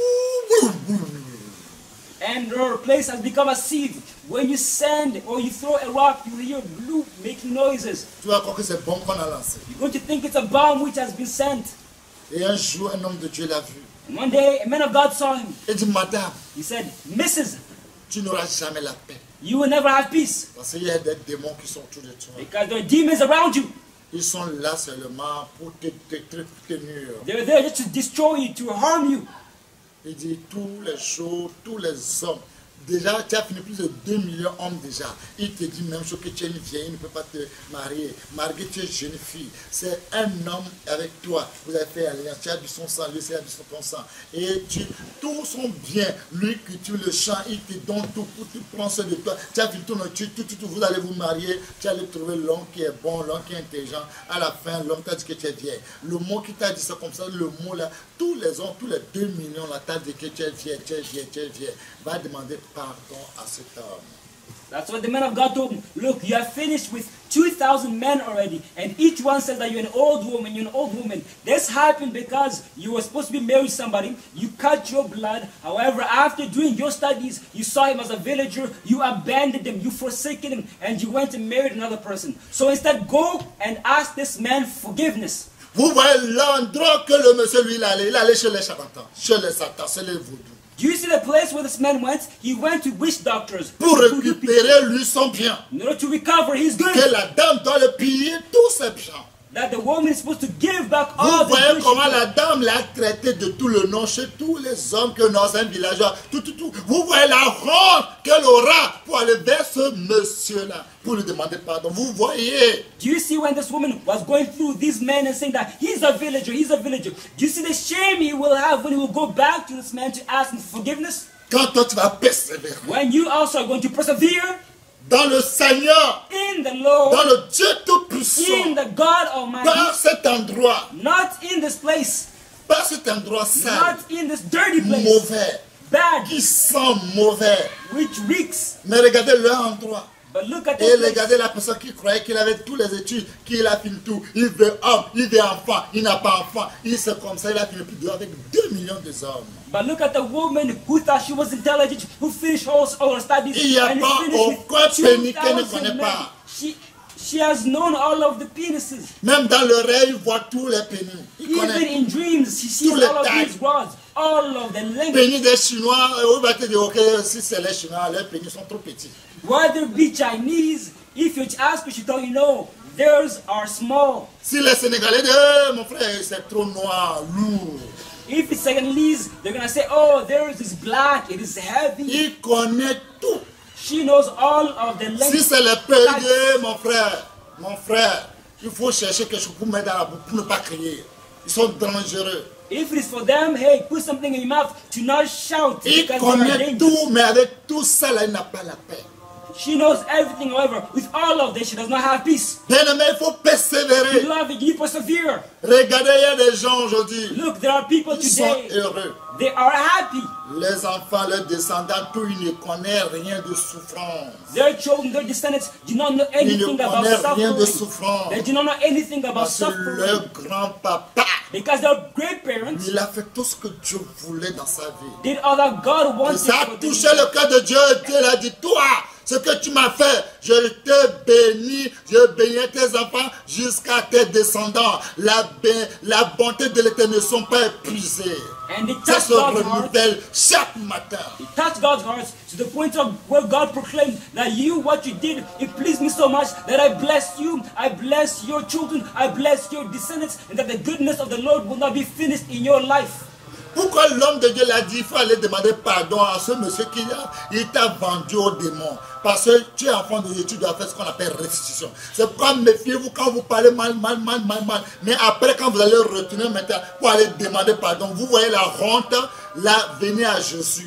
And her place has become a sieve. When you send or you throw a rock, you hear bloop making noises. tu vas croire que c'est bon qu'on a lancé. You're going to think it's a bomb which has been sent. Et un jour, un homme de Dieu l'a vu. And one day, a man of God saw him. Il dit, Madame, He said, Missus, tu n'auras jamais la paix. you will never have peace Parce qu'il y a des démons qui sont autour de toi. because there are demons around you. Ils sont là seulement pour te, te, te tenir. They're there just to destroy you, to harm you. Il dit, tous les jours, tous les hommes. Déjà, tu as fini plus de deux millions d'hommes déjà. Il te dit même chose que tu es une vieille, il ne peut pas te marier. Malgré que tu es une jeune fille, c'est un homme avec toi. Vous avez fait alliance, tu as bu son sang, lui, tu as bu son sang. Et tu, tous sont bien. Lui cultive le champ, il te donne tout pour te prendre soin de toi. Tu as vu tout, tu, tout, tout, tout, vous allez vous marier, tu allez trouver l'homme qui est bon, l'homme qui est intelligent. À la fin, l'homme t'a dit que tu es vieille. Le mot qui t'a dit ça comme ça, le mot là, tous les hommes, tous les deux millions là, t'a dit que tu es vieille, tu es vieille, tu es vieille. Va demander pardon à cet homme. That's what the man of God told him. Look, you have finished with two thousand men already, and each one says that you're an old woman, you're an old woman. This happened because you were supposed to be married to somebody, you cut your blood. However, after doing your studies, you saw him as a villager, you abandoned him, you forsaken him, and you went and married another person. So instead, go and ask this man forgiveness. Vous voyez l'endroit que le monsieur lui il allait, il allait chez les charlatans, chez les satans, chez les vaudous. Do you see the place where this man went? He went to witch doctors Pour to voodoo people, récupérer lui son bien. in order to recover his Que goods. la dame doit le piller tous ses biens. That the woman is supposed to give back all Vous the voyez goods. comment she la took. dame l'a traité de tout le nom chez tous les hommes que dans un villageois. Tout, tout, tout. Vous voyez la honte qu'elle aura pour aller vers ce monsieur-là, pour lui demander pardon. Vous voyez. Do you see when this woman was going through these men and saying that he's a villager, he's a villager? Do you see the shame he will have when he will go back to this man to ask him for forgiveness? Quand toi tu vas persévérer When you also are going to persevere dans le Seigneur, in the dans Lord, le Dieu in Tout-Puissant, the God Almighty, par cet endroit, not in this place, par cet endroit sale, not in this dirty place, mauvais, bad, qui sent mauvais. which reeks. Mais regardez leur endroit. But look at Et this place. regardez la personne qui croyait qu'il avait tous les études, qu'il a fini tout. Il veut homme, il veut enfant, il n'a pas enfant. Il c'est comme ça, il a fini plus de avec deux millions de hommes. But look at the woman who thought she was intelligent, who finished all, all her studies, Il y a and pas finished with aucun pénis qu'elle ne two thousand connaît men. pas. She, she has known all of the penises. Même dans le rêve, il voit tous les pénis. Il Even connaît in dreams, she sees Tous les all of tailles. these rods, all of the les length. pénis des Chinois. euh, Il va te dire, ok, si c'est les Chinois, leurs pénis sont trop petits. Whether it be Chinese, if you ask her, she tell you no, theirs are small. Si les Sénégalais disent, eh, mon frère, c'est trop noir, lourd. If it's Senegalese, they're gonna say, oh, theirs is black, it is heavy. Il connaît tout. She knows all of the length. Si c'est les pays, eh, mon frère, mon frère, il faut chercher quelque chose pour mettre dans la bouche, pour ne pas crier. Ils sont dangereux. If it is for them, hey, put something in your mouth to not shout Il because they are connaît dangerous. tout, mais avec tout ça, là, il n'a pas la paix. She knows everything, however, with all of this, she does not have peace. Bien-aimé, il faut persévérer. Beloved, you persevere. Regardez, il y a des gens aujourd'hui, Look, there are people ils sont today, heureux. they are happy. Les enfants, leurs descendants, tout, ils ne connaissent rien de souffrance. Their children, their descendants do not know Ils ne anything about connaissent rien de suffering. souffrance. They do not know anything about Parce que suffering. leur grand-papa, Because their great parents il a fait tout ce que Dieu voulait dans sa vie. did all that God Et wanted ça a for them. touché le cœur de Dieu. Dieu l'a dit, toi, ce que tu m'as fait, je te bénis, je bénis tes enfants jusqu'à tes descendants. La, bé- la bonté de l'Éternel ne sont pas épuisées. And it Ça touched se God's heart. renouvelle chaque matin. It touched God's heart to the point of where God proclaimed that you, what you did, it pleased me so much that I blessed you, I blessed your children, I blessed your descendants, and that the goodness of the Lord will not be finished in your life. Pourquoi l'homme de Dieu l'a dit, il faut aller demander pardon à ce monsieur qui a, il t'a vendu au démon. Parce que tu es enfant de Dieu, tu dois faire ce qu'on appelle restitution. C'est pourquoi méfiez-vous quand vous parlez mal, mal, mal, mal, mal. Mais après, quand vous allez retourner maintenant pour aller demander pardon, vous voyez la honte, là, venez à Jésus.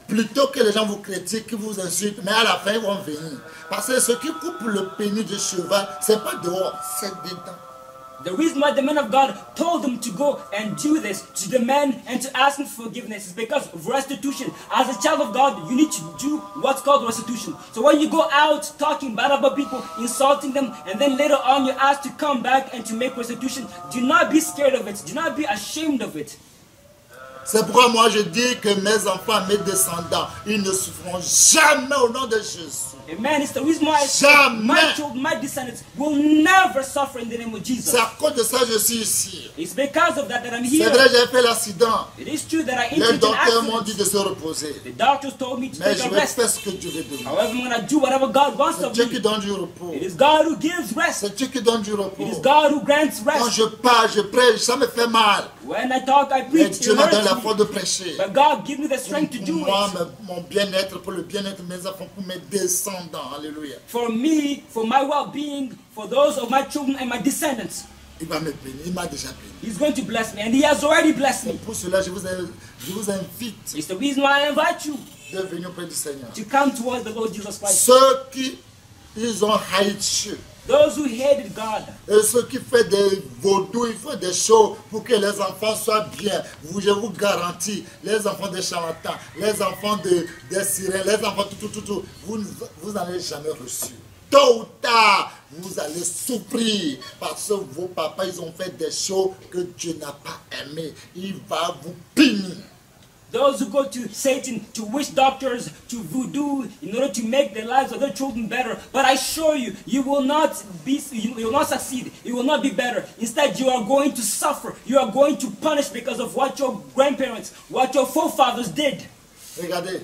Plutôt que les gens vous critiquent, vous insultent, mais à la fin, ils vont venir. Parce que ce qui coupe le pénis du cheval, ce n'est pas dehors, c'est dedans. The reason why the man of God told them to go and do this, to demand and to ask him for forgiveness, is because of restitution. As a child of God, you need to do what's called restitution. So when you go out talking bad about people, insulting them, and then later on you're asked to come back and to make restitution, do not be scared of it. Do not be ashamed of it. C'est pourquoi moi je dis que mes enfants, mes descendants, ils ne souffront jamais au nom de Jésus. Amen. It's the reason why I say Jamais. my children, my descendants will never suffer in the name of Jesus. C'est à cause de ça que je suis ici. It's because of that that I'm C'est here. vrai, j'ai fait l'accident. It is true that I Les entered an docteurs m'ont dit accident. de se reposer. The doctors told me to Mais take je a vais rest. faire ce que Dieu veut de moi. However, I'm going to do whatever God wants C'est of Dieu qui me. donne du repos. It is God who gives rest. C'est Dieu qui donne du It repos. is God who grants Quand rest. je parle, je prêche, ça me fait mal. When I talk, I Mais preach. Dieu It m'a donné la hurts force me. de prêcher. But God give me the strength to Pour do moi, it. me- mon bien-être, pour le bien-être de mes enfants, pour mes descendants. Alléluia. For me, for my well-being, for those of my children and my descendants. Il va me bénir. Il m'a déjà béni. He's going to bless me. And He has already blessed me. Et pour cela, je vous, je vous invite It's the reason why I invite you de venir auprès du Seigneur. to come towards the Lord Jesus Christ. Ceux qui ils ont haï Dieu. Those who hated God. Et ceux qui font des vaudous, ils font des choses pour que les enfants soient bien. Vous, je vous garantis, les enfants des charlatans, les enfants de, des sirènes, les enfants tout, tout, tout, tout, vous vous n'allez jamais reçu. Tôt ou tard, vous allez souffrir parce que vos papas, ils ont fait des choses que Dieu n'a pas aimées. Il va vous punir. Those who go to Satan, to witch doctors, to voodoo, in order to make the lives of their children better. But I assure you, you will not be, you will not succeed. It will not be better. Instead, you are going to suffer. You are going to punish because of what your grandparents, what your forefathers did. Regardez,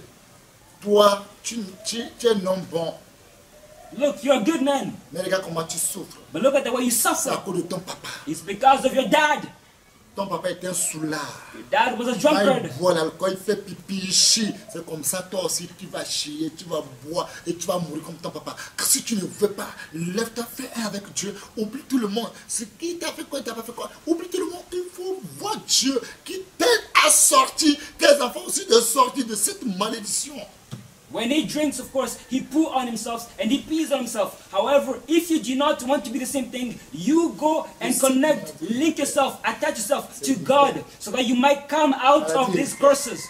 toi, tu, tu, tu es un homme bon, Look, you're a good man, mais regarde comment tu souffres. but look at the way you C'est à suffer. cause de ton papa. It's because of your dad. Ton papa était un soulard. Your dad was a Quand drunkard. il boit l'alcool, il fait pipi, il chie. C'est comme ça, toi aussi, tu vas chier, tu vas boire et tu vas mourir comme ton papa. Car si tu ne veux pas, lève-toi, fais un avec Dieu. Oublie tout le monde. Ce qui t'a fait quoi, il t'a pas fait quoi. Oublie tout le monde. Il faut voir Dieu qui t'aide à sortir, tes enfants aussi de sortir de cette malédiction. When he drinks, of course, he poo on himself and he pees on himself. However, if you do not want to be the same thing, you go and connect, link yourself, attach yourself to God so that you might come out of these curses.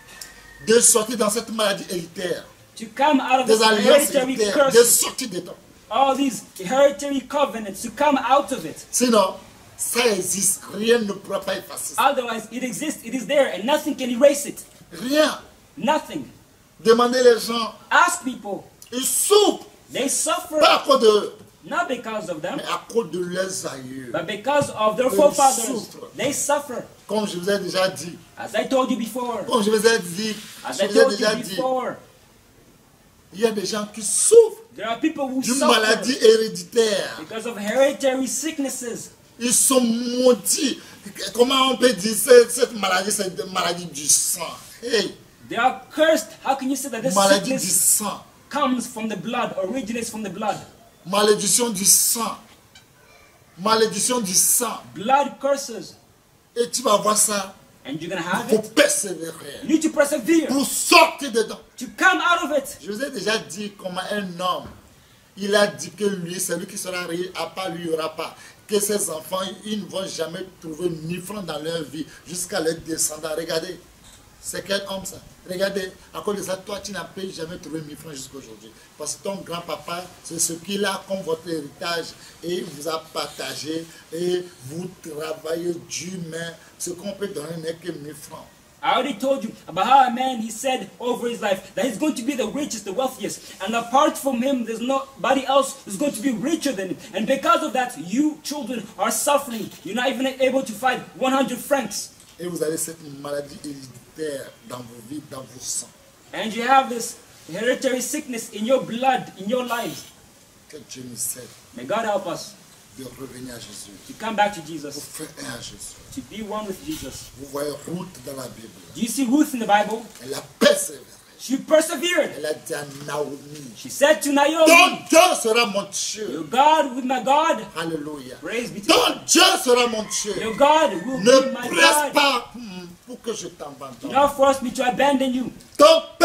De sortir dans cette maladie héritaire. To come out of Des this alliances hereditary héritaires. De curses. sortir dedans. All these hereditary covenants, to come out of it. Sinon, ça existe. Rien ne pourra pas effacer ça. Otherwise, it exists, it is there, and nothing can erase it. Rien. Nothing. Demandez les gens. Ask people. Ils souffrent. They suffer Pas à cause de... not because of them, mais à cause de leurs aïeux. but because of their Ils forefathers. souffrent. They suffer. Comme je vous ai déjà dit, As I told you before. comme je vous ai dit, As je I vous ai told déjà you dit, before. il y a des gens qui souffrent There are people who d'une suffer maladie héréditaire. because of hereditary sicknesses. Ils sont maudits. Comment on peut dire cette, cette maladie, c'est une maladie du sang. Hey, They are cursed. How can you say that this maladie du sickness sang. comes from the blood, originates from the blood? Malédiction du sang. Malédiction du sang. Blood curses. Et tu vas voir ça. And you're going to have Il faut it. persévérer. You need to persevere Pour sortir dedans. to come out of it. Je vous ai déjà dit comment un homme, il a dit que lui, celui qui sera riche, à part lui, il n'y aura pas. Que ses enfants, ils ne vont jamais trouver mille francs dans leur vie jusqu'à leurs descendants. Regardez, c'est quel homme ça? Regardez, à cause de ça, toi, tu n'as pas jamais trouvé mille francs jusqu'à aujourd'hui. Parce que ton grand-papa, c'est ce qu'il a comme votre héritage et il vous a partagé et vous travaillez dûment. Ce qu'on peut donner n'est que mille francs. I already told you about how a man, he said over his life that he's going to be the richest, the wealthiest. And apart from him, there's nobody else who's going to be richer than him. And because of that, you children are suffering. You're not even able to find one hundred francs. Et vous avez cette maladie héréditaire dans vos vies, dans vos sangs. And you have this hereditary sickness in your blood, in your lives. Que Dieu nous aide May God help us de revenir à Jésus. to come back to Pour Jesus, faire un à Jésus. to be one with Jesus. Vous voyez Ruth dans la Bible. Do you see Ruth in the Bible? Elle a persévéré. She persevered. Elle a dit à Naomi, She said to Naomi, ton Dieu sera mon Dieu. your God with my God. Alléluia. Praise be to Ton God. Dieu sera mon Dieu. Your God will Ne be my presse God. pas hmm, pour que je Do t'abandonne. not force me to abandon you. Ton père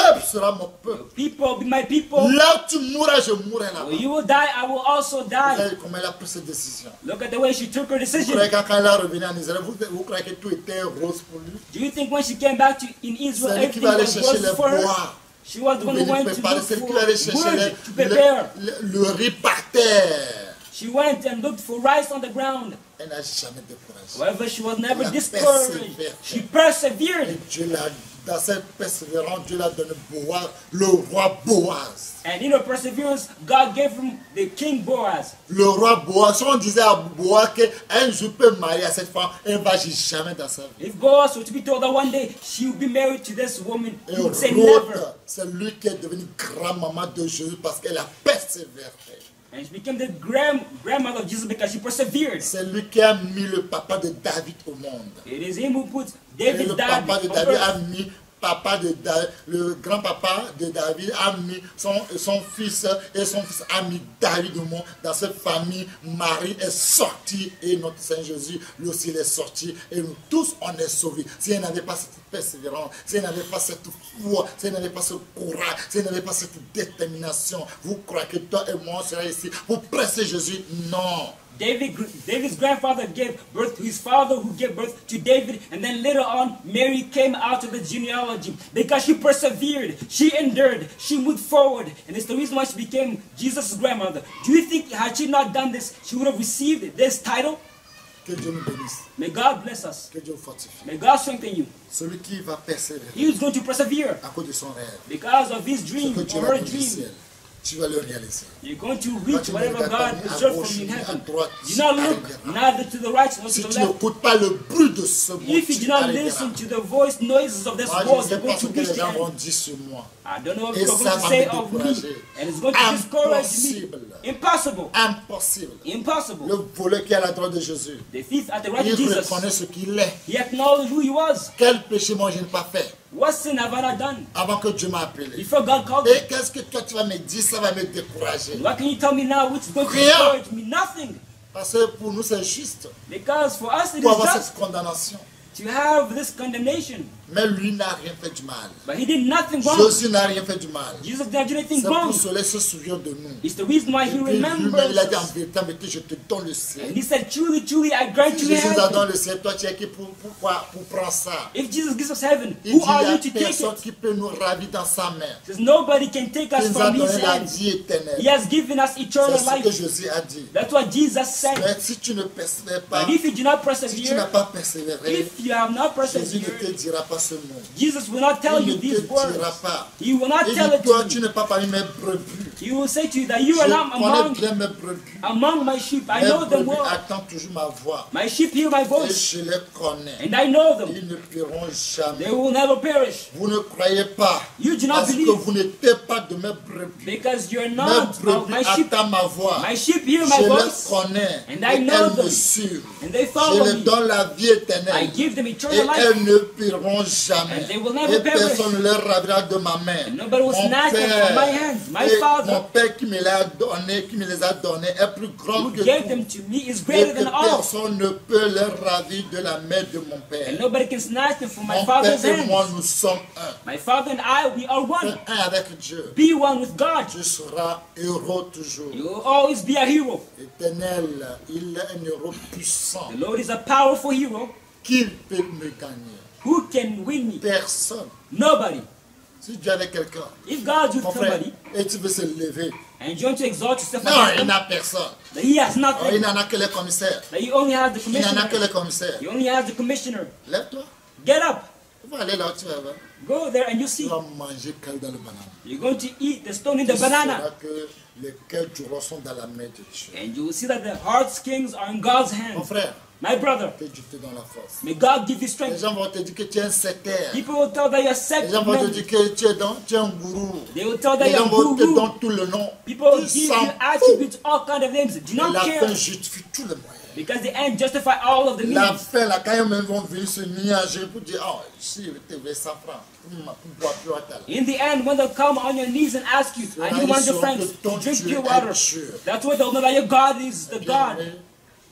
peuple sera mon peuple. People be my people. Là où tu mourras, je mourrai là-bas. When you will die, I will also Vous die. savez comment elle a pris cette décision. Look at the way she took her Vous decision. croyez que quand elle est revenue en Israël, vous, vous croyez que tout était rose pour lui? Do you think when she came back to in Israel, C'est lui qui everything va aller was chercher roses les for her? bois. She was the Pour one who venir went to préparer. look C'est lui for qui va aller chercher wood les- to prepare. le, le, le riz par terre. She went and looked for rice on the ground. Elle n'a jamais découragé. However, she was Elle never a discouraged. persévéré. She persevered. Et Dieu l'a, dans cette persévérance, Dieu l'a donné Boaz, le roi Boaz. And in her perseverance, God gave him the king Boaz. Le roi Boaz, si on disait à Boaz qu'un jour peut marier à cette femme, elle ne va jamais dans sa vie. If Boaz were to be told that one day she would be married to this woman, Et he would say Ruth, never. c'est lui qui est devenu grand-maman de Jésus parce qu'elle a persévéré. And she became the grand grandmother of Jesus because she persevered. C'est lui qui a mis le papa de David au monde. It is him who puts Et David's le dad papa de on David a earth. mis papa de David, le grand-papa de David a mis son, son fils et son fils a mis David au monde. Dans cette famille, Marie est sortie et notre Saint Jésus lui aussi il est sorti et nous tous on est sauvés. Si elle n'avait pas cette persévérance, si elle n'avait pas cette foi, si elle n'avait pas ce courage, si elle n'avait pas cette détermination, vous croyez que toi et moi on sera ici pour presser Jésus? Non. David, David's grandfather gave birth to his father, who gave birth to David, and then later on, Mary came out of the genealogy because she persevered, she endured, she moved forward, and it's the reason why she became Jesus' grandmother. Do you think had she not done this, she would have received this title? Que Dieu nous bénisse, May God bless us. que Dieu vous fortifie. May God strengthen you. Celui qui va persévérer He is going to persevere à cause de son rêve, because of his ce dream que Dieu or va her donner du dream. ciel, tu vas le réaliser. You're going to Quand reach tu ne whatever regardes pas God ni à reserved gauche for you in ni à heaven. droite, Do not tu look arriveras. neither to the right nor Si to the tu left. n'écoutes pas le bruit de ce monde, If you do tu not arriveras. listen to the voice noises of this Moi, je world, ne sais you're pas going ce to que reach les the gens end. vont dire sur moi. I don't know what Et you're ça going to va say me of me, décourager. and it's going to discourage me. Impossible. Impossible. Impossible. Impossible. Le voleur qui est à la droite de Jésus, The thief at the right il of Jesus, reconnaît ce qu'il est. he acknowledged who he was. Quel péché moi je n'ai pas fait What sin have I not done? avant que Dieu m'a appelé. Before God called me. Et qu'est-ce que toi tu vas me dire, ça va me décourager. What can you tell me now which is going to Rien. discourage me? Nothing. Parce que pour nous c'est juste Because for us it pour is avoir just cette condamnation. to have this condemnation. Mais lui n'a rien fait du mal. But he did nothing wrong. Jésus n'a rien fait du mal. Jesus did not do anything C'est pour wrong. cela qu'il se souvient de nous. It's the reason why Et he puis lui-même, remembers il a dit en us. vérité, en vérité, je te donne le ciel. And he said, truly, truly, I grant Si you Jésus a heaven. donné le ciel, toi tu es qui pour, pour, pour, pour prendre ça? If Jesus gives us heaven, Il who dit, are il you n'y to a take personne it? qui peut nous ravir dans sa main. Because nobody can take us Il nous a from his donné la hands. vie éternelle. He has given us C'est eternal ce que life. Jésus a dit. That's what Jesus said. Mais si tu ne persévères pas, But if you do not si tu n'as persevere, pas persévéré, if you have not Jésus ne te persevered, dira pas ce mot. Jesus will not tell Il you ne these te words. dira pas. He will not Il tell dit, it toi, to tu you. n'es pas parmi mes brebis. He will say to you that you Je are not connais among, bien mes brebis. among my sheep. I Mes know them brebis well. attendent toujours ma voix. My sheep hear my Et voice, je les connais. and I know them. Ils ne paieront jamais. They will never perish. Vous ne croyez pas. You do not Parce que believe. vous n'êtes pas de mes brebis. Because you're Mes not of brebis my sheep. attendent ma voix. My sheep hear Je my les voice, connais. and Et I know elles me them. suivent. and they Je follow leur me. donne la vie I éternelle. give them Et eternal life. elles ne paieront jamais. And they will never Et perish. personne ne les ravira de ma main. And nobody will Mon snatch them Père, from my hands. My et Father, mon Père qui me l'a donné, qui me les a donnés, est plus grand who que gave tout. them to me, is Et greater que than all. personne ne peut les ravir de la main de mon Père. And nobody can snatch them from my Mon Father's Père et moi, hands. nous sommes un. My Father and I, we are one. Fais un avec Dieu. Be one with God. Tu seras héros toujours. You will always be a hero. Éternel, il est un héros puissant. The Lord is a powerful hero. Qui peut me gagner? Who can win me? Personne. Nobody. Si Dieu est avec quelqu'un, If God's with mon frère, somebody, et tu veux se lever, and you want to exalt yourself non, against il them, n'a personne. that he has Oh, il nothing, n'en a que les commissaires. that he only has the Il n'en a que commissioner. les commissaires. He only has the commissioner. Lève-toi. Get up. Tu vas aller là où tu vas. voir. Go there and you Tu see. vas manger caille dans le banane. You're going to eat the stone in the Tu banana. sauras que les cœurs du roi sont dans la main de Dieu. And you will see that the heart's kings are in God's Mon hands. frère, My brother, que Dieu te donne la force. may God give you Les strength. gens vont te dire que tu es un sectaire. People will tell that you're Les sect gens vont te men. dire que tu es, dans, tu es un gourou. They will tell that Les you're gens vont te guru. donner tout le nom. People will Tu give s'en you attributes, all kind of names. Do Et not la fin care. justifie tous les moyens. Because the end justify all of the La means. fin, là, quand ils même vont venir se niager pour dire, oh, ici, je te vais cent francs. Pour ma- pour boire plus water, là. In the end, when they'll come on your knees and ask you, I Là, do ils want your sauront francs que ton to drink Dieu your est water. Dieu. That's where they'll know that your God is the Bien God. aimé,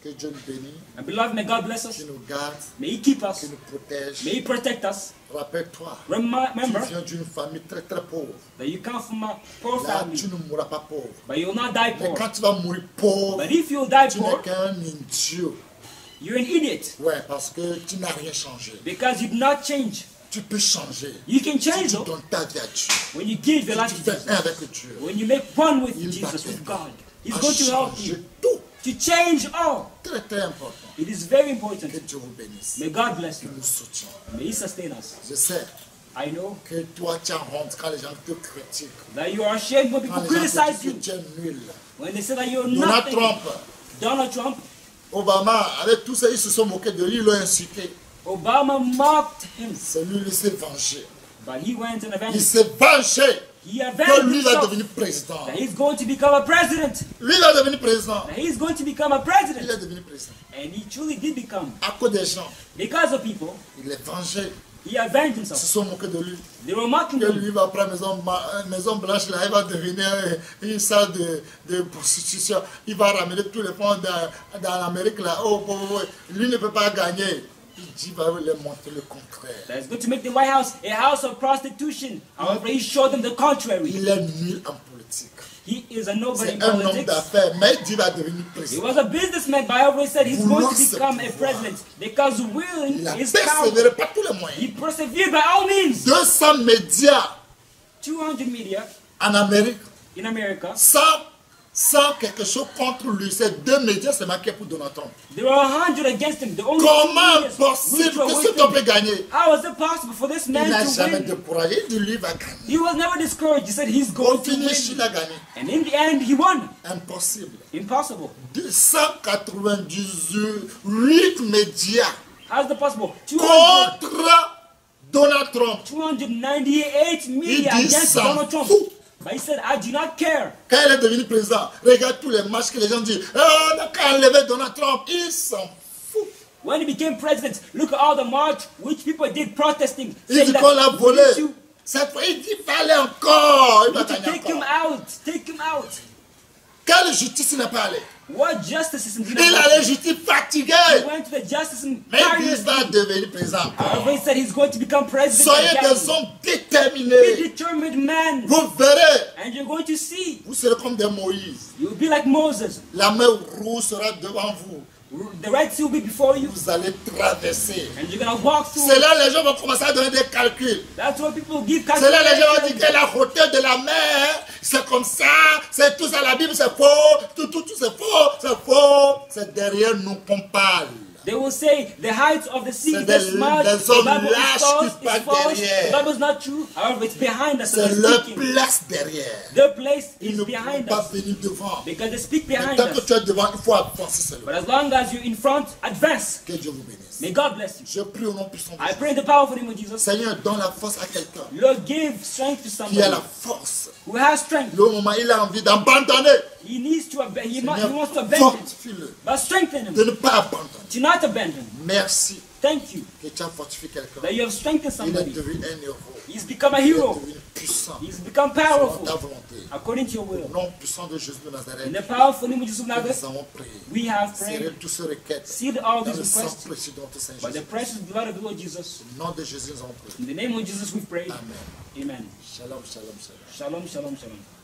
Que Dieu nous bénisse, And beloved, may God bless us. qu'il nous garde, May He keep us. qu'il nous protège. May He protect us. Rappelle-toi, Remi- tu Remember viens d'une famille très très pauvre. that you come from a poor Là, family, tu ne mourras pas pauvre. but you will not die Mais poor. quand tu vas mourir pauvre, But if you die tu n'es poor, qu'un idiot. you're an idiot Ouais, parce que tu n'as rien changé. because you did not change. Tu peux changer. You can Si change tu though donnes ta vie à Dieu, when you give your si life tu to fais un Jesus. avec Dieu, When you make one with il va Jesus, with t'aider God, He's à going to help changer you tout. to change all. Très très important. It is very important. Que Dieu vous bénisse. May God bless Qu'il you. nous soutienne. May He sustain us. Je sais I know que toi tu as honte quand les gens te critiquent. that you are ashamed when Quand people les gens te criticize disent you. que tu es nul. When they say that you're Donald nothing. Trump, Donald Trump, Obama, avec tous ça, ils se sont moqués de lui, ils l'ont insulté. Obama mocked him, C'est lui, il s'est vengé. but he went and Il avenged. s'est vengé He que avenged lui va himself. devenir président. That he's going to become a president. Lui va devenir président. That he's going to become a Il president. est devenu président. And he truly did become. À cause des gens, Because of people, il est vengé. he avenged Ils se himself. sont moqués de lui. They were mocking Que him. lui va prendre maison, ma- maison blanche, là, il va devenir euh, une salle de, de prostitution. Il va ramener tous les fonds dans, dans l'Amérique là. Oh, oh, oh, lui ne peut pas gagner. Il dit, va leur montrer le contraire. That's going to make the White House a house of prostitution. However, he showed them the contrary. Il est nul en politique. He is a nobody in C'est un homme politics. d'affaires, mais il dit, il va devenir He président. was a businessman, but I always said he's going to Vouloir se become a pouvoir. president because willing Il a is power. persévéré par tous les He moyens. persevered by all means. deux cents médias two hundred media en Amérique, in America. sans, sans quelque chose contre lui. Ces deux médias se marquaient pour Donald Trump. There were a hundred against him. The only two Comment medias possible which were que with cet homme him. peut gagner? How is it possible for this Il man n'a to jamais win? découragé. Il dit, lui va gagner. He was never discouraged. He said he's Au going to finish, il win. a gagné. And in the end, he won. Impossible. Impossible. deux cent quatre-vingt-dix-huit médias How is it possible? two hundred, contre Donald Trump. two hundred ninety-eight media Il dit, against s'en Donald Trump. fout. But he said, I do not care. Quand il est devenu président, regarde tous les matchs que les gens disent. Oh, on a qu'à enlever Donald Trump. Il s'en fout. When he became president, look at all the march which people did protesting. Il saying dit that qu'on l'a we volé. need to, Cette fois, il dit qu'il fallait encore. Il we va need to gagner take him encore. out. Take him out. Quelle justice il n'a pas allé? What justice system did Il he allait justice fatigué. He went to the justice and Mais il carried dit his qu'il va devenir président. However, he said he's going to become president Soyez again. des hommes Be déterminés. determined man. Vous verrez. And you're going to see. Vous serez comme des Moïse. You'll be like Moses. La mer rouge sera devant vous. The Red Sea will be before you. Vous allez traverser. And you're going to walk through C'est it. là les gens vont commencer à donner des calculs. That's what people give C'est là les gens vont dire calculations. que la hauteur de la mer, c'est comme ça, c'est tout ça, la Bible c'est faux, tout, tout, tout c'est faux, c'est faux. C'est derrière nous qu'on parle. They will say the height of the sea C'est is des- this much. des The hommes Bible is lâches false. qui parlent It's false. derrière. The Bible is not true. However, it's behind us. C'est And they're leur speaking. place derrière. The place Ils is ne behind peuvent pas us venir devant. because they speak Mais behind tant que us. tu es devant, il faut avancer seulement. But as long as you're in front, advance. Que Dieu vous bénisse. May God bless you. Je prie au nom puissant de I Jésus. pray in the powerful name of Jesus. Seigneur, donne la force à quelqu'un Lord, give strength to qui a somebody la force. who has strength. Le moment il a envie d'abandonner, He needs to ab- he, mu- he Seigneur, wants to abandon, fortifie-le but strengthen de him. ne pas abandonner. To not abandon. Merci Thank you que tu as fortifié quelqu'un. that you have strengthened Il est somebody. devenu un héros. He's become a Il est hero. devenu puissant. He's become Selon ta powerful volonté. according to your Au will. nom puissant de Jésus de In Nazareth, the powerful name of Jesus of nous Nazareth, avons prié. we have Serrez prayed. tous ces requêtes Sealed all dans these le sang requests précieux de notre Saint by the Jésus. precious blood of the Lord Jesus. Au nom de Jésus, nous avons prié. In the name of Jesus, we pray. Amen. Amen. Shalom, shalom, shalom. Shalom, shalom, shalom.